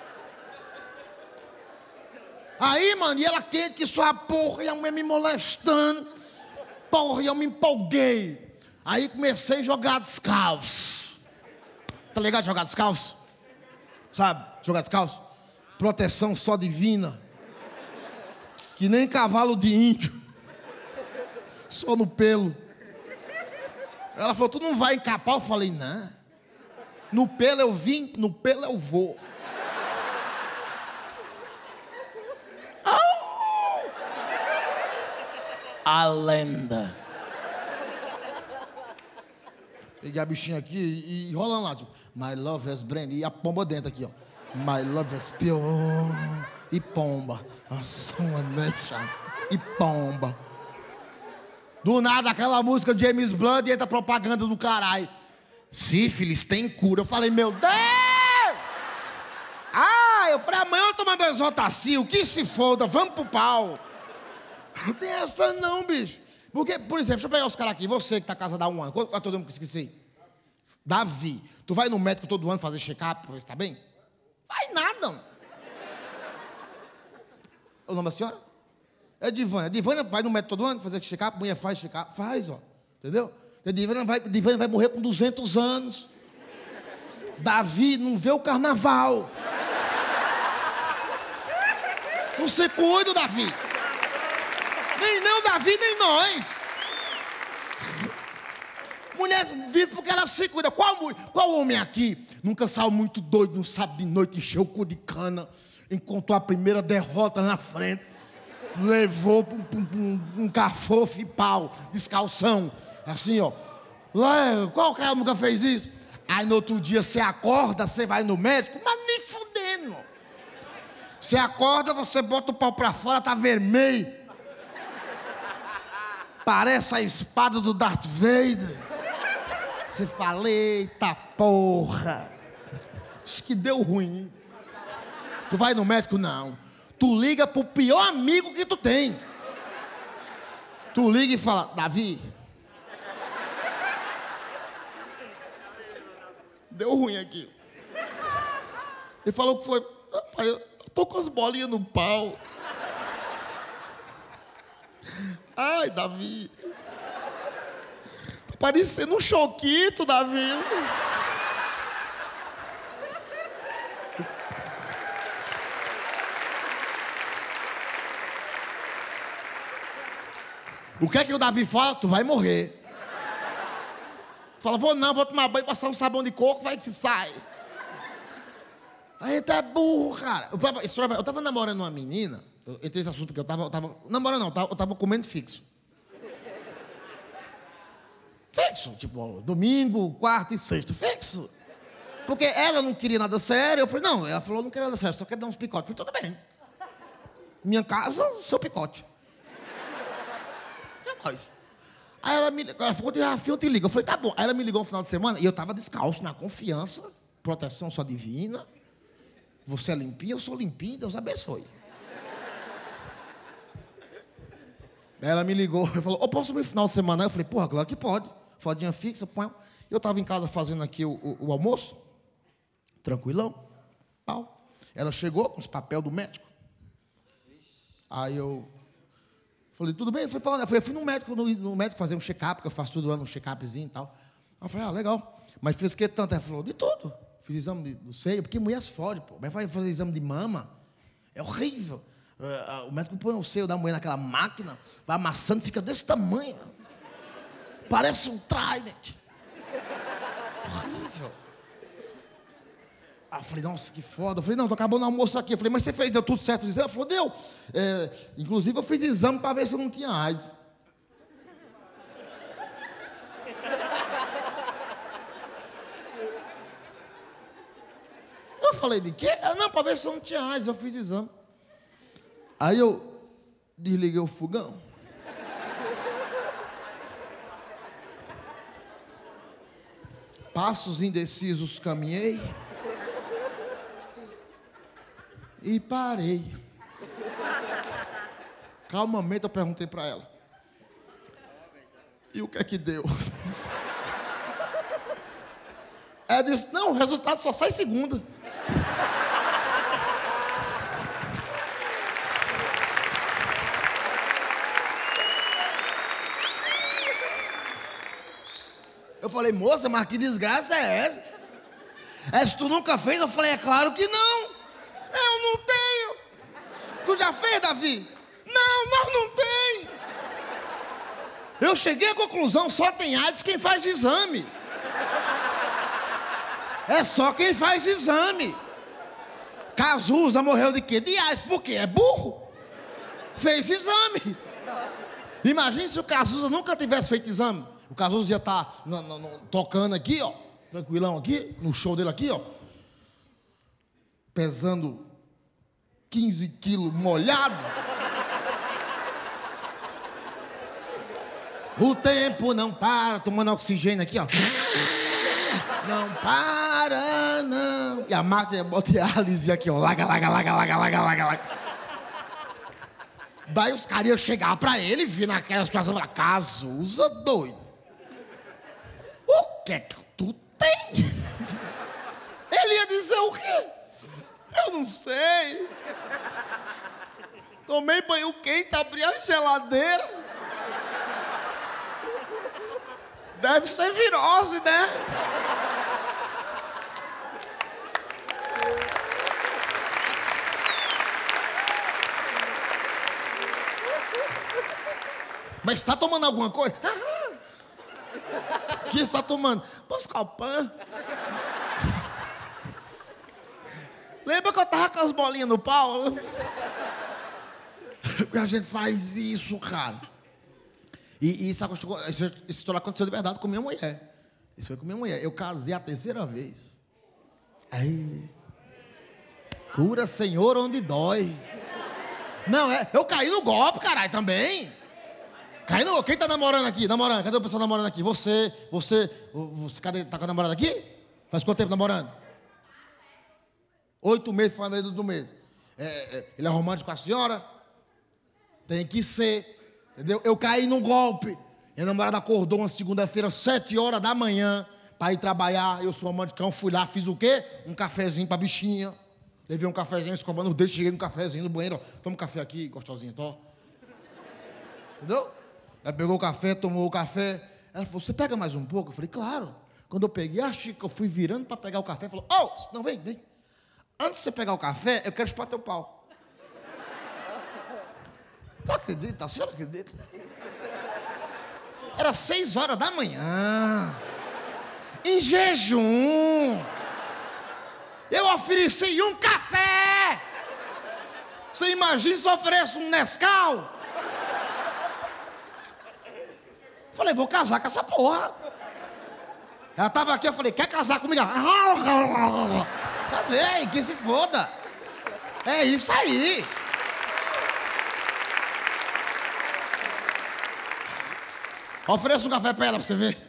Aí, mano, e ela quente que sua porra, e a mulher me molestando. Porra, e eu me empolguei. Aí comecei a jogar descalço. Tá ligado jogar descalço? Sabe, jogar descalço? Proteção só divina. Que nem cavalo de índio. Só no pelo. Ela falou, tu não vai encapar? Eu falei, não. No pelo eu vim, no pelo eu vou. Oh! A lenda. Peguei a bichinha aqui e, e rolando lá, tipo, my love is brand. E a pomba dentro aqui, ó. My love is pure. E pomba. E pomba. Do nada, aquela música de James Blunt e entra propaganda do caralho. Sífilis tem cura. Eu falei, meu Deus! Ah, eu falei, amanhã eu tomo meu Exotacil, que se foda, vamos pro pau. Não tem essa não, bicho. Porque, por exemplo, deixa eu pegar os caras aqui. Você que tá casado há um ano, quanto todo mundo que esqueci? Davi, tu vai no médico todo ano fazer check-up pra ver se tá bem? Vai nada. O nome da senhora? É Divânia. Divânia vai no médico todo ano fazer check-up, mulher faz check-up, faz, ó. Entendeu? Divânia vai, Divânia vai morrer com duzentos anos. Davi não vê o carnaval. Não se cuida, Davi. Nem não, Davi, nem nós. Mulher vive porque ela se cuida. Qual, qual homem aqui nunca saiu muito doido no sábado de noite, encheu o cu de cana, encontrou a primeira derrota na frente, levou um, um, um cafofo e pau, descalção, assim, ó. Lá, qual cara nunca fez isso? Aí no outro dia você acorda, você vai no médico, mas nem fudendo. Você acorda, você bota o pau pra fora, tá vermelho. Parece a espada do Darth Vader. Você fala, eita porra. Acho que deu ruim, hein? Tu vai no médico? Não. Tu liga pro pior amigo que tu tem. Tu liga e fala, Davi. Deu ruim aqui. Ele falou que foi. Pai, eu tô com as bolinhas no pau. Ai, Davi. Tá parecendo um choquito, Davi. O que é que o Davi fala? Tu vai morrer. Fala, vou não, vou tomar banho, passar um sabão de coco, vai que se sai. A gente é burro, cara. Eu tava, eu tava namorando uma menina, eu entrei nesse assunto porque eu tava, eu tava namorando não, eu tava, eu tava comendo fixo. Fixo, tipo, domingo, quarta e sexta, fixo. Porque ela não queria nada sério, eu falei, não, ela falou, não queria nada sério, só quer dar uns picotes. Eu falei, tudo bem. Minha casa, seu picote. É nóis. Aí ela me ligou, ela falou, Rafinha, eu te ligo. Eu falei, tá bom. Aí ela me ligou no final de semana e eu tava descalço, na confiança, proteção só divina. Você é limpinho, eu sou limpinho, Deus abençoe. Aí ela me ligou e falou, eu posso ir no final de semana? Eu falei, porra, claro que pode. Fodinha fixa, põe. Eu tava em casa fazendo aqui o, o, o almoço, tranquilão, tal. Ela chegou com os papéis do médico. Aí eu falei, tudo bem? Eu fui, pra onde? Eu fui, eu fui no médico, no, no médico fazer um check-up, que eu faço todo ano um check-upzinho e tal. Aí eu falei, ah, legal. Mas fez o que tanto? Ela falou, de tudo. Fiz exame de, do seio, porque mulher se fode, pô. Mas vai fazer exame de mama, é horrível. Uh, o médico põe o seio da mulher naquela máquina, vai amassando, fica desse tamanho. Parece um Trident. Horrível. Aí eu falei, nossa, que foda. Eu falei, não, tô acabando o almoço aqui. Eu falei, mas você fez, deu tudo certo? Ela falou, deu. É, inclusive, eu fiz exame para ver se eu não tinha AIDS. Eu falei, de quê? Ela, não, para ver se eu não tinha AIDS, eu fiz exame. Aí eu desliguei o fogão. Passos indecisos caminhei. E parei. Calmamente eu perguntei para ela. E o que é que deu? Ela disse, não, o resultado só sai segunda. Eu falei, moça, mas que desgraça é essa? Essa tu nunca fez? Eu falei, é claro que não. Eu não tenho. Tu já fez, Davi? Não, nós não tem. Eu cheguei à conclusão, só tem AIDS quem faz exame. É só quem faz exame. Cazuza morreu de quê? De AIDS. Por quê? É burro. Fez exame. Imagine se o Cazuza nunca tivesse feito exame. O Cazuza ia estar no, no, no, tocando aqui, ó. Tranquilão aqui, no show dele aqui, ó. Pesando quinze quilos molhado. O tempo não para, tomando oxigênio aqui, ó. Não para, não. E a máquina bota diálise aqui, ó. Laga, laga, laga, laga, laga, laga, laga. Daí os caras iam chegar pra ele e vir naquela situação e falar, Cazuza doido. O que é que tu tem? Ele ia dizer o quê? Eu não sei. Tomei banho quente, abri a geladeira. Deve ser virose, né? Mas está tomando alguma coisa? O que está tomando? Buscopan. Lembra que eu tava com as bolinhas no pau? A gente faz isso, cara. E, e isso, essa história aconteceu de verdade com minha mulher. Isso foi com minha mulher. Eu casei a terceira vez. Aí. Cura, Senhor, onde dói. Não, é. Eu caí no golpe, caralho, também. Cai não, quem tá namorando aqui? Namorando, cadê o pessoal namorando aqui? Você, você, você cadê, tá com a namorada aqui? Faz quanto tempo namorando? Oito meses, foi meio do mês. É, é, ele é romântico com a senhora? Tem que ser, entendeu? Eu caí num golpe. Minha namorada acordou uma segunda-feira, sete horas da manhã, para ir trabalhar. Eu sou romanticão, fui lá, fiz o quê? Um cafezinho pra bichinha. Levei um cafezinho, escovando o dedo, cheguei no cafezinho no banheiro, ó. Toma um café aqui, gostosinho, tô. Entendeu? Ela pegou o café, tomou o café. Ela falou, você pega mais um pouco? Eu falei, claro. Quando eu peguei, acho que eu fui virando para pegar o café. Falou, oh, não, vem, vem. Antes de você pegar o café, eu quero chupar teu pau. Tu acredita? A senhora acredita? Era seis horas da manhã. Em jejum. Eu ofereci um café. Você imagina se eu ofereço um Nescau? Falei, vou casar com essa porra. Ela tava aqui, eu falei, quer casar comigo? Casei, que se foda. É isso aí. Ofereça um café pra ela pra você ver.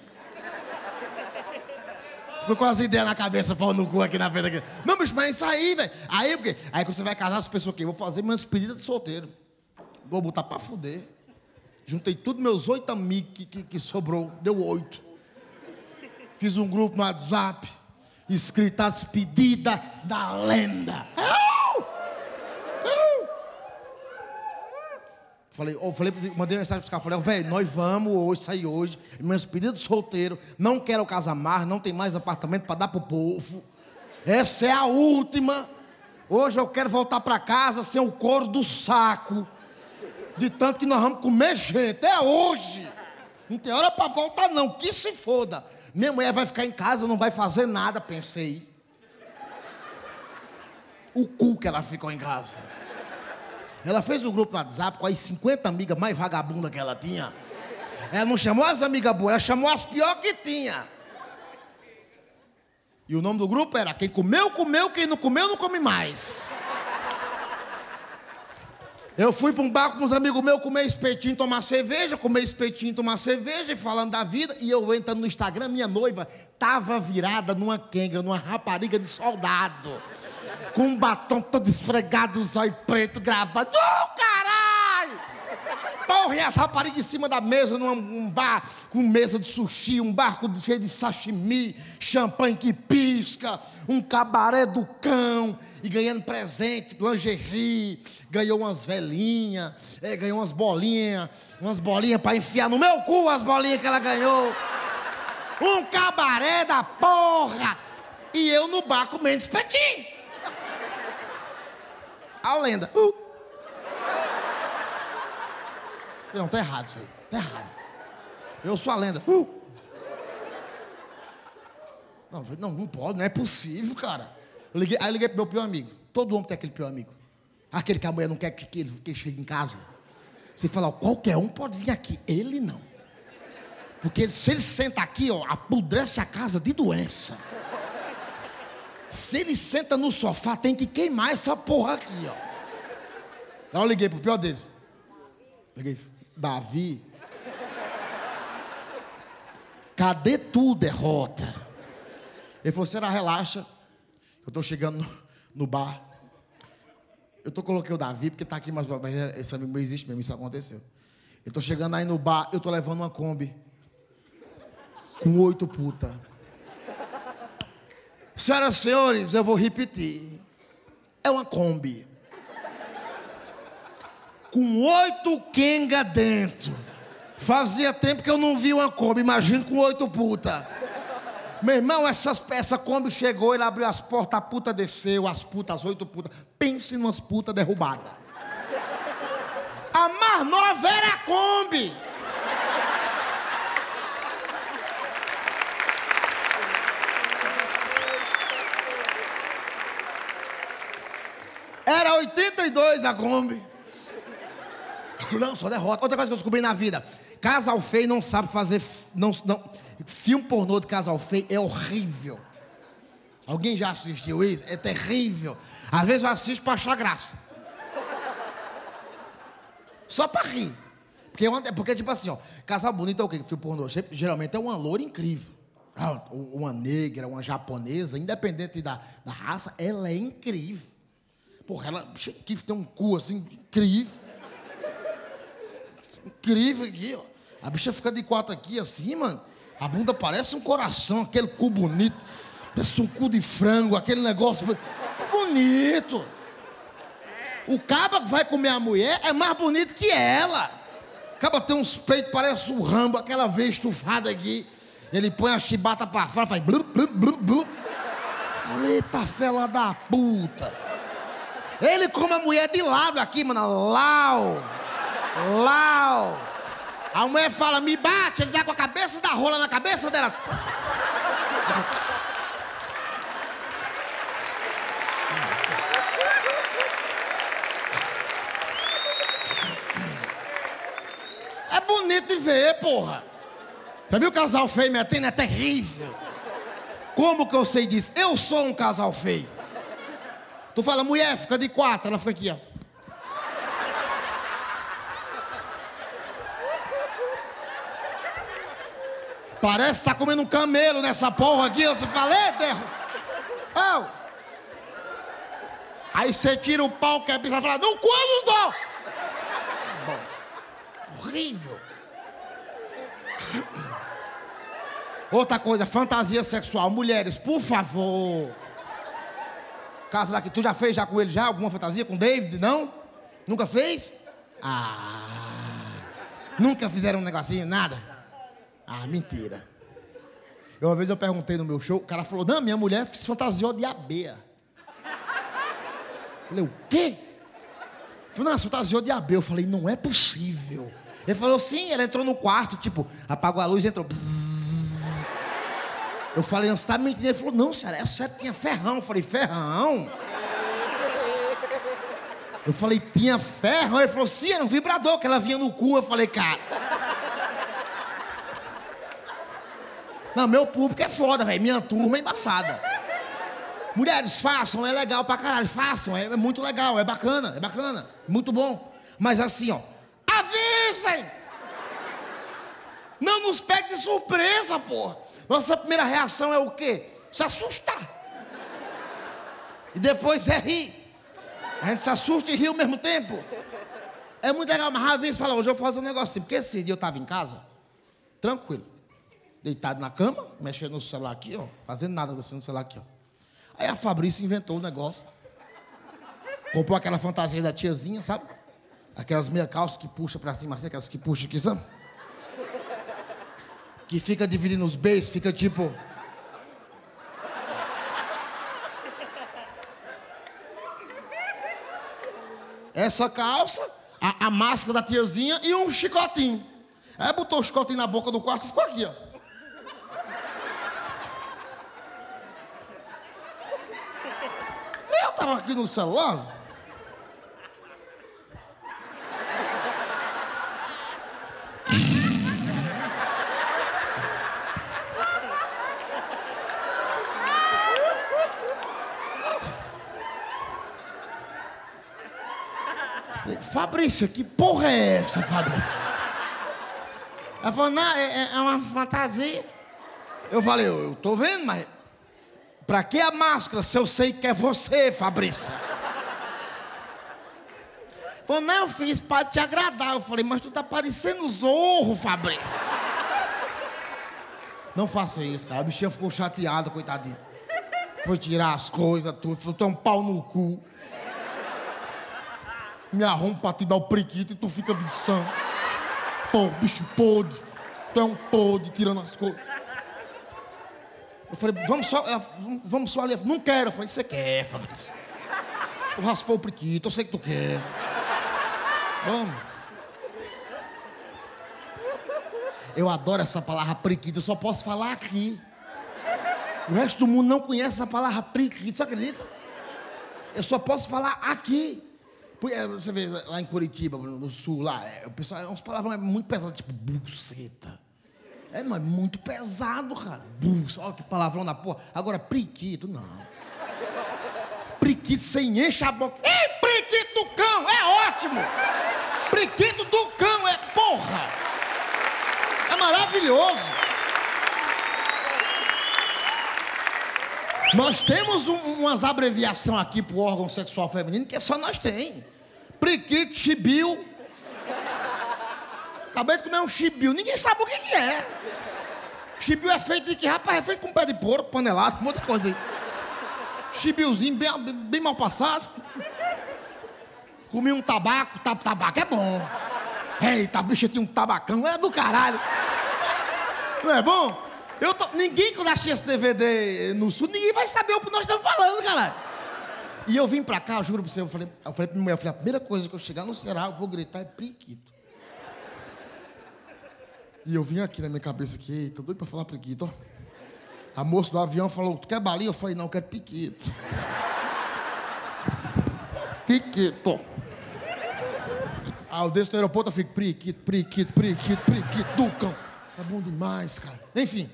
Ficou com as ideias na cabeça, pau no cu aqui na frente aqui. Não, bicho, mas é isso aí, velho. Aí, porque, aí quando você vai casar, as pessoas o quê? Vou fazer minhas despedida de solteiro. Vou botar pra fuder. Juntei tudo meus oito amigos que, que, que sobrou. Deu oito. Fiz um grupo no WhatsApp. Escrita a despedida da lenda. Eu! Eu! Falei, oh, falei, mandei mensagem pros caras. Falei, oh, velho, nós vamos hoje, sair hoje. Minhas despedidas de solteiro. Não quero casar mais, não tem mais apartamento para dar pro povo. Essa é a última. Hoje eu quero voltar para casa sem o couro do saco. De tanto que nós vamos comer gente, é hoje. Não tem hora pra voltar não, que se foda. Minha mulher vai ficar em casa, não vai fazer nada, pensei. O cu que ela ficou em casa. Ela fez um grupo no WhatsApp com as cinquenta amigas mais vagabundas que ela tinha. Ela não chamou as amigas boas, ela chamou as piores que tinha. E o nome do grupo era quem comeu, comeu, quem não comeu, não come mais. Eu fui para um bar com uns amigos meus comer espetinho, tomar cerveja, comer espetinho, tomar cerveja e falando da vida. E eu entrando no Instagram, minha noiva tava virada numa quenga, numa rapariga de soldado. Com um batom todo esfregado, os olhos pretos, gravado. Oh, caralho! Porra, e as raparigas em cima da mesa, num um bar com mesa de sushi, um barco cheio de sashimi, champanhe que pisca, um cabaré do cão. E ganhando presente, lingerie, ganhou umas velhinhas, é, ganhou umas bolinhas, umas bolinhas para enfiar no meu cu as bolinhas que ela ganhou. Um cabaré da porra! E eu no bar comendo espetinho. A lenda. Uh. Não, tá errado isso aí, tá errado. Eu sou a lenda. Uh. Não, não, não pode, não é possível, cara. Eu liguei, aí eu liguei pro meu pior amigo. Todo homem tem aquele pior amigo. Aquele que a mulher não quer que, que, ele, que ele chegue em casa. Você fala, ó, qualquer um pode vir aqui. Ele não. Porque ele, se ele senta aqui, ó, apodrece a casa de doença. Se ele senta no sofá, tem que queimar essa porra aqui, ó. Aí eu liguei pro pior deles. Liguei, Davi. Cadê tu, derrota? Ele falou, será, relaxa. Eu tô chegando no, no bar. Eu tô coloquei o Davi, porque tá aqui, mas, mas esse amigo não existe mesmo, isso aconteceu. Eu tô chegando aí no bar, eu tô levando uma Kombi. Com oito putas. Senhoras e senhores, eu vou repetir. É uma Kombi. Com oito Kenga dentro. Fazia tempo que eu não vi uma Kombi, imagino com oito putas. Meu irmão, essas, essa Kombi chegou, ele abriu as portas, a puta desceu, as putas, as oito putas. Pense numas putas derrubadas. A mais nova era a Kombi. Era oitenta e dois a Kombi. Não, só derrota. Outra coisa que eu descobri na vida. Casal feio não sabe fazer... Não, não, filme pornô de casal feio é horrível. Alguém já assistiu isso? É terrível. Às vezes eu assisto pra achar graça. Só pra rir. Porque, é uma- porque, tipo assim, ó, casal bonito é o quê? Filme pornô. Geralmente é uma loura incrível. Ah, uma negra, uma japonesa, independente da, da raça, ela é incrível. Porra, ela que tem um cu assim, incrível. Incrível aqui, ó. A bicha fica de quatro aqui, assim, mano. A bunda parece um coração, aquele cu bonito. Parece um cu de frango, aquele negócio bonito. O caba que vai comer a mulher é mais bonito que ela. O caba tem uns peitos, parece um Rambo, aquela veia estufada aqui. Ele põe a chibata pra fora, faz blu, blu, blu, blu. Falei, eita fela da puta. Ele come a mulher de lado aqui, mano. Lau. Lau. A mulher fala, me bate, ele dá com a cabeça da rola na cabeça dela. É bonito de ver, porra. Já viu o casal feio metendo? É terrível. Como que eu sei disso? Eu sou um casal feio. Tu fala, mulher, fica de quatro, ela fica aqui, ó. Parece que tá comendo um camelo nessa porra aqui, você fala, é, derro. Oh. Aí você tira o pau que a bicha fala, não, quando não dou. Bosta. Horrível. Outra coisa, fantasia sexual. Mulheres, por favor. Casa daqui, tu já fez já com ele já alguma fantasia com o David? Não? Nunca fez? Ah. Nunca fizeram um negocinho, nada? Ah, mentira. Eu, uma vez eu perguntei no meu show, o cara falou, não, minha mulher se fantasiou de abelha. Falei, o quê? Ele falou, não, se fantasiou de abelha. Eu falei, não é possível. Ele falou, sim, ela entrou no quarto, tipo, apagou a luz e entrou. Bzzz. Eu falei, não, você tá mentindo? Ele falou, não, senhora, é sério, tinha ferrão. Eu falei, ferrão? Eu falei, tinha ferrão? Ele falou, sim, era um vibrador que ela vinha no cu. Eu falei, cara... Não, meu público é foda, velho. Minha turma é embaçada. Mulheres, façam, é legal pra caralho. Façam, é, é muito legal, é bacana, é bacana. Muito bom. Mas assim, ó, avisem! Não nos pegue de surpresa, porra. Nossa primeira reação é o quê? Se assustar. E depois é rir. A gente se assusta e ri ao mesmo tempo. É muito legal, mas às vezes fala, hoje eu vou fazer um negócio assim. Porque esse dia eu tava em casa, tranquilo. Deitado na cama, mexendo no celular aqui, ó. Fazendo nada, mexendo no celular aqui, ó. Aí a Fabrícia inventou o negócio. Comprou aquela fantasia da tiazinha, sabe? Aquelas meia calças que puxa pra cima, assim, aquelas que puxam aqui, sabe? Que fica dividindo os beijos, fica tipo... Essa calça, a, a máscara da tiazinha e um chicotinho. Aí botou o chicotinho na boca do quarto e ficou aqui, ó. Eu tava aqui no celular. Fabrícia, que porra é essa, Fabrícia? Ela falou, não, é, é uma fantasia. Eu falei, eu, eu tô vendo, mas... Pra que a máscara se eu sei que é você, Fabrícia? Falou, não, eu fiz pra te agradar. Eu falei, mas tu tá parecendo Zorro, Fabrícia. Não faça isso, cara. A bichinha ficou chateada, coitadinha. Foi tirar as coisas, tudo. Falou, tu é um pau no cu. Me arrumo pra te dar o priquito e tu fica viçando. Pô, bicho podre. Tu é um podre, tirando as coisas. Eu falei, vamos só, vamos só ali. Não quero. Eu falei, você quer, Fabrício? Tu raspou o priquito, eu sei que tu quer. Vamos. Eu adoro essa palavra priquito, eu só posso falar aqui. O resto do mundo não conhece essa palavra priquito, você acredita? Eu só posso falar aqui. Você vê lá em Curitiba, no sul, lá, é, o pessoal, é umas palavras muito pesadas, tipo buceta. É, não, é muito pesado, cara. Buça, olha que palavrão da porra. Agora, priquito, não. Priquito, você enche a boca. Ei, priquito do cão, é ótimo! Priquito do cão, é porra! É maravilhoso! Nós temos um, umas abreviações aqui pro órgão sexual feminino que só nós tem. Priquito, chibiu. Acabei de comer um chibiu, ninguém sabe o que, que é. Chibiu é feito de que, rapaz, é feito com pé de porco, panelado, muita coisa aí. Chibiuzinho bem, bem mal passado. Comi um tabaco, tab, tabaco é bom. Eita, bicho, tinha um tabacão, é do caralho. Não é bom? Eu tô, ninguém, quando assistir esse D V D no sul, ninguém vai saber o que nós estamos falando, caralho. E eu vim pra cá, eu juro pra você, eu falei, eu falei pra minha mulher, eu falei, a primeira coisa que eu chegar no Ceará, eu vou gritar é priquito. E eu vim aqui na minha cabeça aqui, tô doido pra falar priquito, ó. A moça do avião falou, tu quer balinha? Eu falei, não, eu quero piquito. Piquito. Ah, eu desço no aeroporto, eu fico priquito, priquito, priquito, priquito, ducão. É bom demais, cara. Enfim.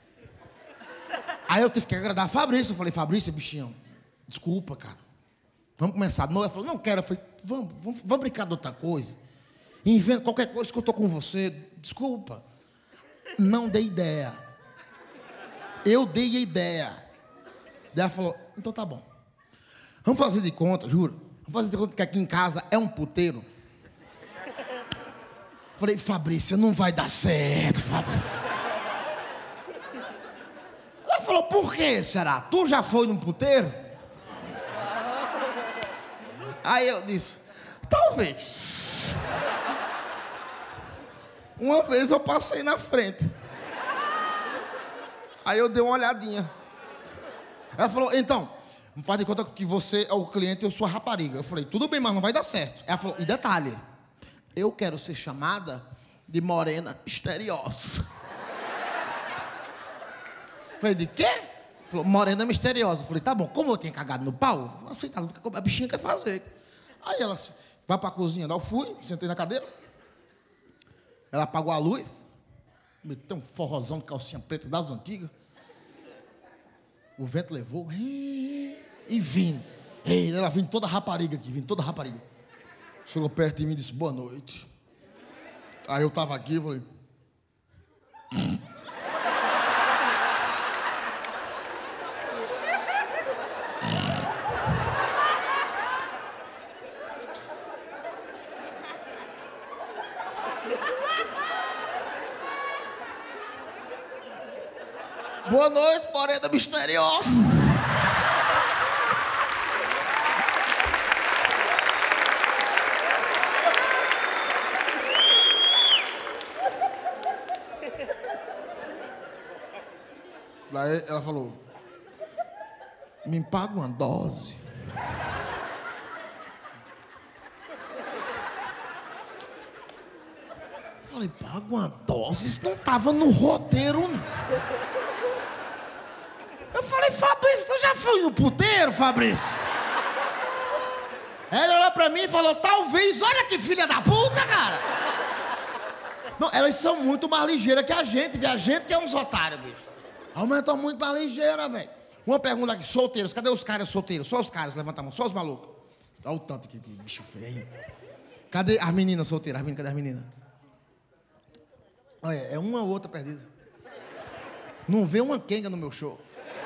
Aí eu tive que agradar a Fabrício. Eu falei, Fabrício, bichinho, desculpa, cara. Vamos começar de novo? Ela falou, não quero. Eu falei, vamos, vamos, vamos brincar de outra coisa. Inventa qualquer coisa que eu tô com você. Desculpa. Não dei ideia. Eu dei a ideia. Daí ela falou, então tá bom. Vamos fazer de conta, juro. Vamos fazer de conta que aqui em casa é um puteiro. Falei, Fabrício, não vai dar certo, Fabrício. Ela falou, por quê, será? Tu já foi num puteiro? Aí eu disse, talvez. Uma vez eu passei na frente. Aí eu dei uma olhadinha. Ela falou, então, faz de conta que você é o cliente e eu sou a rapariga. Eu falei, tudo bem, mas não vai dar certo. Ela falou, e detalhe, eu quero ser chamada de morena misteriosa. Falei, de quê? Falou, morena misteriosa. Falei, tá bom, como eu tinha cagado no pau, eu aceitava o que a bichinha quer fazer. Aí ela vai pra cozinha, eu fui, sentei na cadeira. Ela apagou a luz, meteu um forrozão de calcinha preta das antigas. O vento levou, e vindo. Ela vindo toda rapariga aqui, vindo toda rapariga. Chegou perto de mim e disse, boa noite. Aí eu tava aqui e falei... Boa noite, morena misteriosa. Daí ela falou, me paga uma dose. Eu falei, paga uma dose? Isso não tava no roteiro, não. Eu falei, Fabrício, tu já foi no puteiro, Fabrício? Ela olhou pra mim e falou, talvez, olha que filha da puta, cara. Não, elas são muito mais ligeiras que a gente, viu? A gente que é uns otários, bicho. Aumentou muito mais ligeira, velho. Uma pergunta aqui, solteiros, cadê os caras solteiros? Só os caras, levanta a mão, só os malucos. Olha o tanto que, que bicho feio. Cadê as meninas solteiras? As meninas, cadê as meninas? Olha, é uma ou outra perdida. Não vê uma quenga no meu show.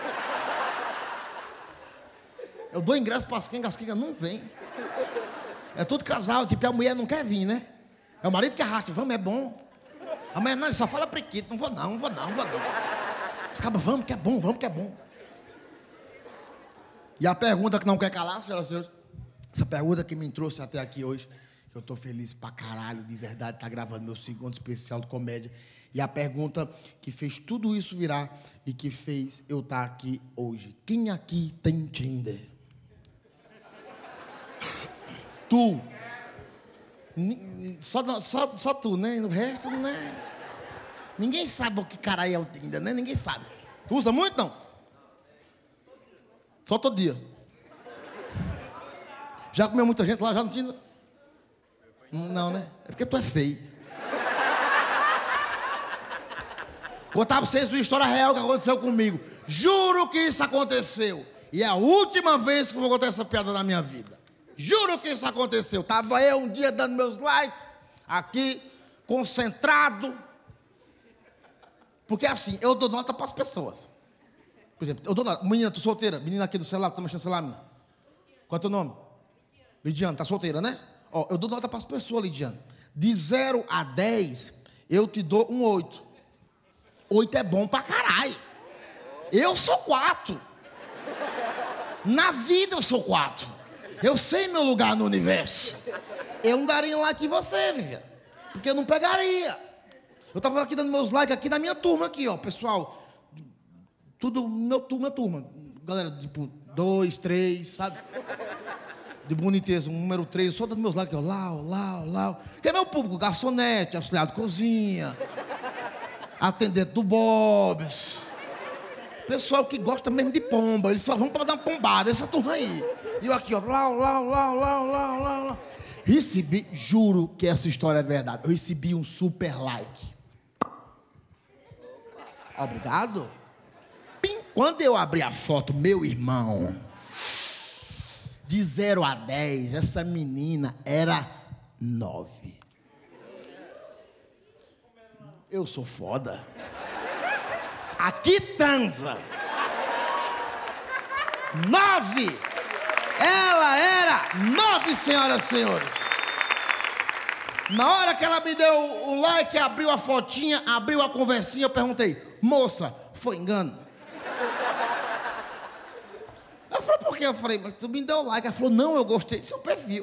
Eu dou ingresso para as quengas, as quengas não vêm. É tudo casal, tipo, a mulher não quer vir, né? É o marido que arrasta, vamos, é bom. A mulher, não, ele só fala priquito, não vou não, não vou não, não vou não. Os cabos, vamos que é bom, vamos que é bom. E a pergunta que não quer calar, senhoras e senhores, essa pergunta que me trouxe até aqui hoje, que eu tô feliz pra caralho, de verdade, tá gravando meu segundo especial de comédia. E a pergunta que fez tudo isso virar e que fez eu estar aqui hoje. Quem aqui tem Tinder? Tu. Só, só, só tu, né? O resto, né? Ninguém sabe o que caralho é o Tinder, né? Ninguém sabe. Tu usa muito, não? Só todo dia. Já comeu muita gente lá, já no Tinder? Não, né? É porque tu é feio. Vou contar pra vocês uma história real que aconteceu comigo. Juro que isso aconteceu. E é a última vez que eu vou contar essa piada na minha vida. Juro que isso aconteceu. Tava eu um dia dando meus likes, aqui, concentrado. Porque assim, eu dou nota para as pessoas. Por exemplo, eu dou nota. Menina, tu solteira? Menina aqui do celular, tá mexendo no celular, menina? Qual é o teu nome? Lidiane, tá solteira, né? Ó, eu dou nota para as pessoas, Lidiane. De zero a dez, eu te dou um oito. oito é bom pra caralho. Eu sou quatro. Na vida eu sou quatro. Eu sei meu lugar no universo. Eu não daria um like em você, Viviane. Porque eu não pegaria. Eu tava aqui dando meus likes aqui na minha turma aqui, ó, pessoal. Tudo, meu turma, minha turma. Galera, tipo, dois, três, sabe? De boniteza, um número três, só dando meus likes, ó, lá, lá, lá. Que é meu público, garçonete, auxiliar de cozinha, atendente do Bob's. Pessoal que gosta mesmo de pomba, eles só vão para dar uma pombada, essa turma aí. E eu aqui, ó, lá, lá, lá, lá, lá, lá, lá. Recebi, juro que essa história é verdade, eu recebi um super like. Obrigado. Pim, quando eu abri a foto, meu irmão, de zero a dez, essa menina era nove. Eu sou foda. Aqui transa. Nove. Ela era nove, senhoras e senhores. Na hora que ela me deu o like, abriu a fotinha, abriu a conversinha, eu perguntei, moça, foi engano? Eu falei, por quê? Eu falei, mas tu me deu like. Ela falou, não, eu gostei do seu perfil.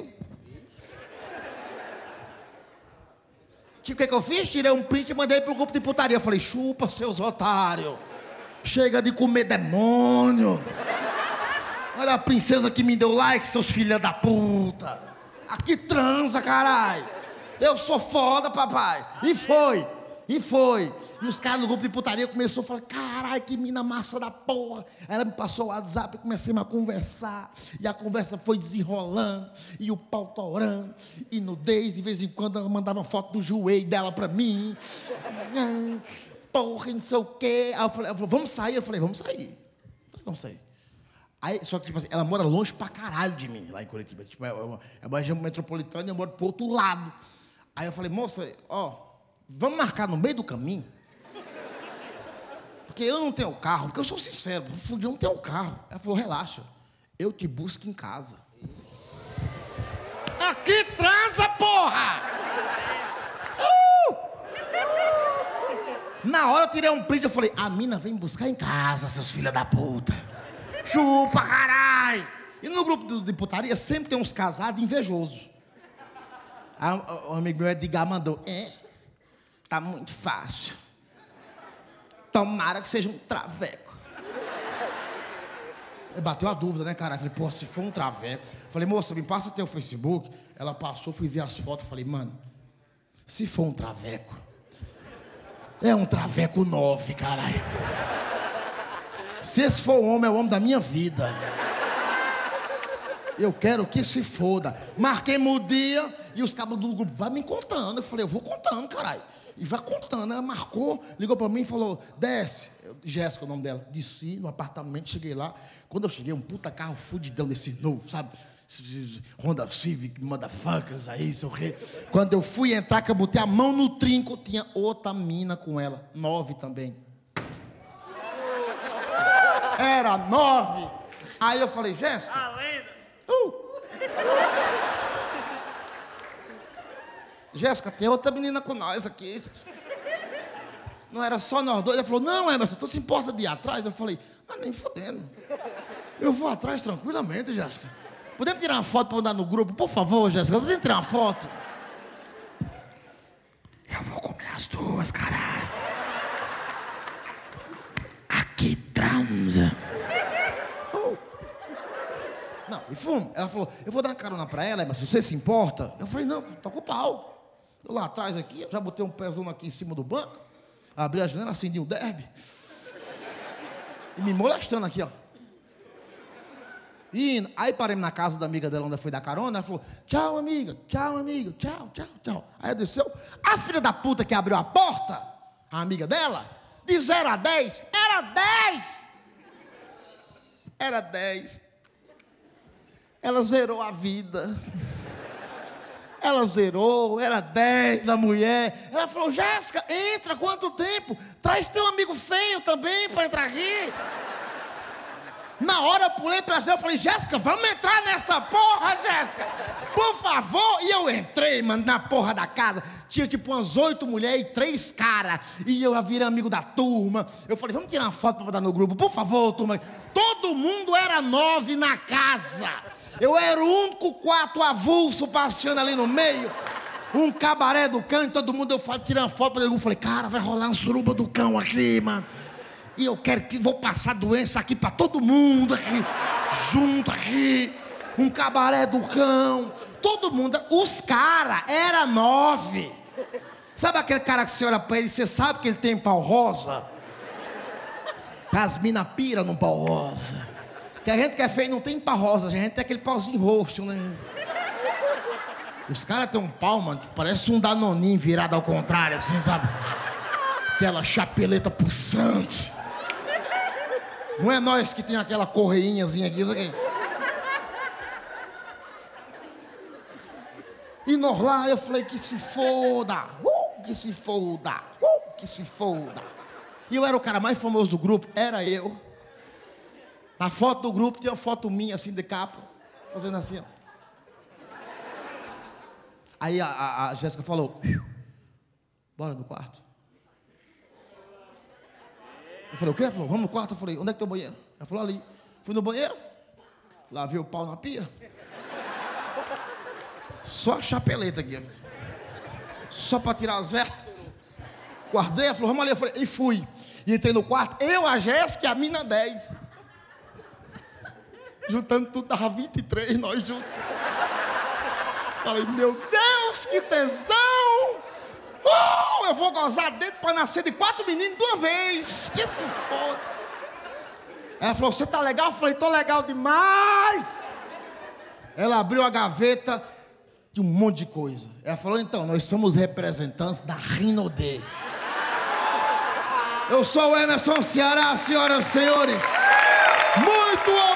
O que, que eu fiz? Tirei um print e mandei pro grupo de putaria. Eu falei, chupa, seus otários. Chega de comer demônio. Olha a princesa que me deu like, seus filha da puta. Aqui transa, caralho. Eu sou foda, papai. E foi. E foi. E os caras do grupo de putaria começaram a falar, caralho, que mina massa da porra. Aí ela me passou o WhatsApp e comecei a conversar. E a conversa foi desenrolando. E o pau torando. E nudez, de vez em quando ela mandava uma foto do joelho dela pra mim. Porra, não sei o quê. Aí eu falei, ela falou, vamos sair? Eu falei, vamos sair. Vamos sair. Aí, só que, tipo assim, ela mora longe pra caralho de mim, lá em Curitiba. Tipo, é uma, é uma região metropolitana e eu moro pro outro lado. Aí eu falei, moça, ó, vamos marcar no meio do caminho? Porque eu não tenho carro, porque eu sou sincero, eu não tenho carro. Ela falou, relaxa, eu te busco em casa. Aqui transa, porra! Uh! Na hora eu tirei um print, eu falei, a mina vem me buscar em casa, seus filhos da puta. Chupa, caralho! E no grupo de putaria sempre tem uns casados invejosos. Aí o amigo meu Edgar mandou, é, tá muito fácil. Tomara que seja um traveco. Eu bateu a dúvida, né, cara? Eu falei, pô, se for um traveco... Falei, moça, me passa teu Facebook. Ela passou, fui ver as fotos. Falei, mano, se for um traveco... É um traveco nove, caralho. Se esse for o homem, é o homem da minha vida. Eu quero que se foda. Marquei o dia e os cabos do grupo, vai me contando. Eu falei, eu vou contando, caralho. E vai contando. Ela marcou, ligou pra mim e falou, desce. Jéssica, o nome dela. Desci no apartamento, cheguei lá. Quando eu cheguei, um puta carro fudidão desse novo, sabe? Honda Civic, motherfuckers aí, sei o quê. Quando eu fui entrar, que eu botei a mão no trinco, tinha outra mina com ela. Nove também. Era nove. Aí eu falei, Jéssica. Uh. Jéssica, tem outra menina com nós aqui. Não era só nós dois. Ela falou, não, Emerson, tu se importa de ir atrás? Eu falei, mas nem fodendo. Eu vou atrás tranquilamente, Jéssica. Podemos tirar uma foto para mandar no grupo? Por favor, Jéssica, podemos tirar uma foto? Eu vou comer as duas, caralho. Aqui transa. Oh. Não, e fumo. Ela falou, eu vou dar uma carona pra ela, mas você se importa? Eu falei, não, tá com o pau. Eu lá atrás aqui, eu já botei um pezão aqui em cima do banco, abri a janela, acendi um derby. E me molestando aqui, ó. E aí parei na casa da amiga dela, onde eu fui dar carona, ela falou, tchau, amiga, tchau, amigo, tchau, tchau, tchau. Aí desceu, a filha da puta que abriu a porta, a amiga dela, de zero a dez, era dez. Era dez. Ela zerou a vida. Ela zerou, era dez a mulher. Ela falou, Jéssica, entra, quanto tempo? Traz teu amigo feio também pra entrar aqui. Na hora eu pulei pra Jéssica, eu falei, Jéssica, vamos entrar nessa porra, Jéssica. Por favor. E eu entrei, mano, na porra da casa. Tinha tipo umas oito mulheres e três caras. E eu já virei amigo da turma. Eu falei, vamos tirar uma foto pra botar no grupo, por favor, turma. Todo mundo era nove na casa. Eu era o único quarto avulso passeando ali no meio. Um cabaré do cão e todo mundo, eu falo, tirando foto pra ele. Eu falei, cara, vai rolar uma suruba do cão aqui, mano. E eu quero que vou passar doença aqui pra todo mundo aqui. Junto aqui. Um cabaré do cão. Todo mundo, os caras, era nove. Sabe aquele cara que você olha pra ele e você sabe que ele tem pau rosa? As mina pira no pau rosa. Que a gente que é feio não tem pau rosa, a gente tem aquele pauzinho roxo, né? Os caras têm um pau, mano, que parece um danoninho virado ao contrário, assim, sabe? Aquela chapeleta pulsante. Não é nós que tem aquela correinhazinha aqui, isso aqui. E nós lá, eu falei, que se foda, uh, que se foda, uh, que se foda. E eu era o cara mais famoso do grupo, era eu. Na foto do grupo tinha uma foto minha, assim, de capa, fazendo assim, ó. Aí a, a, a Jéssica falou, bora no quarto. Eu falei, o quê? Ela falou, vamos no quarto. Eu falei, onde é que tem o banheiro? Ela falou, ali. Fui no banheiro, lavei o pau na pia. Só a chapeleta aqui. Só pra tirar as velas. Guardei, ela falou, vamos ali. Eu falei, e fui. E entrei no quarto, eu, a Jéssica e a mina dez. Juntando tudo, dava vinte e três, nós juntos. Falei, meu Deus, que tesão! Uh, eu vou gozar dentro pra nascer de quatro meninos de uma vez. Que se foda. Ela falou, você tá legal? Eu falei, tô legal demais. Ela abriu a gaveta de um monte de coisa. Ela falou, então, nós somos representantes da Rinode. Eu sou o Emerson Ceará, senhoras e senhores. Muito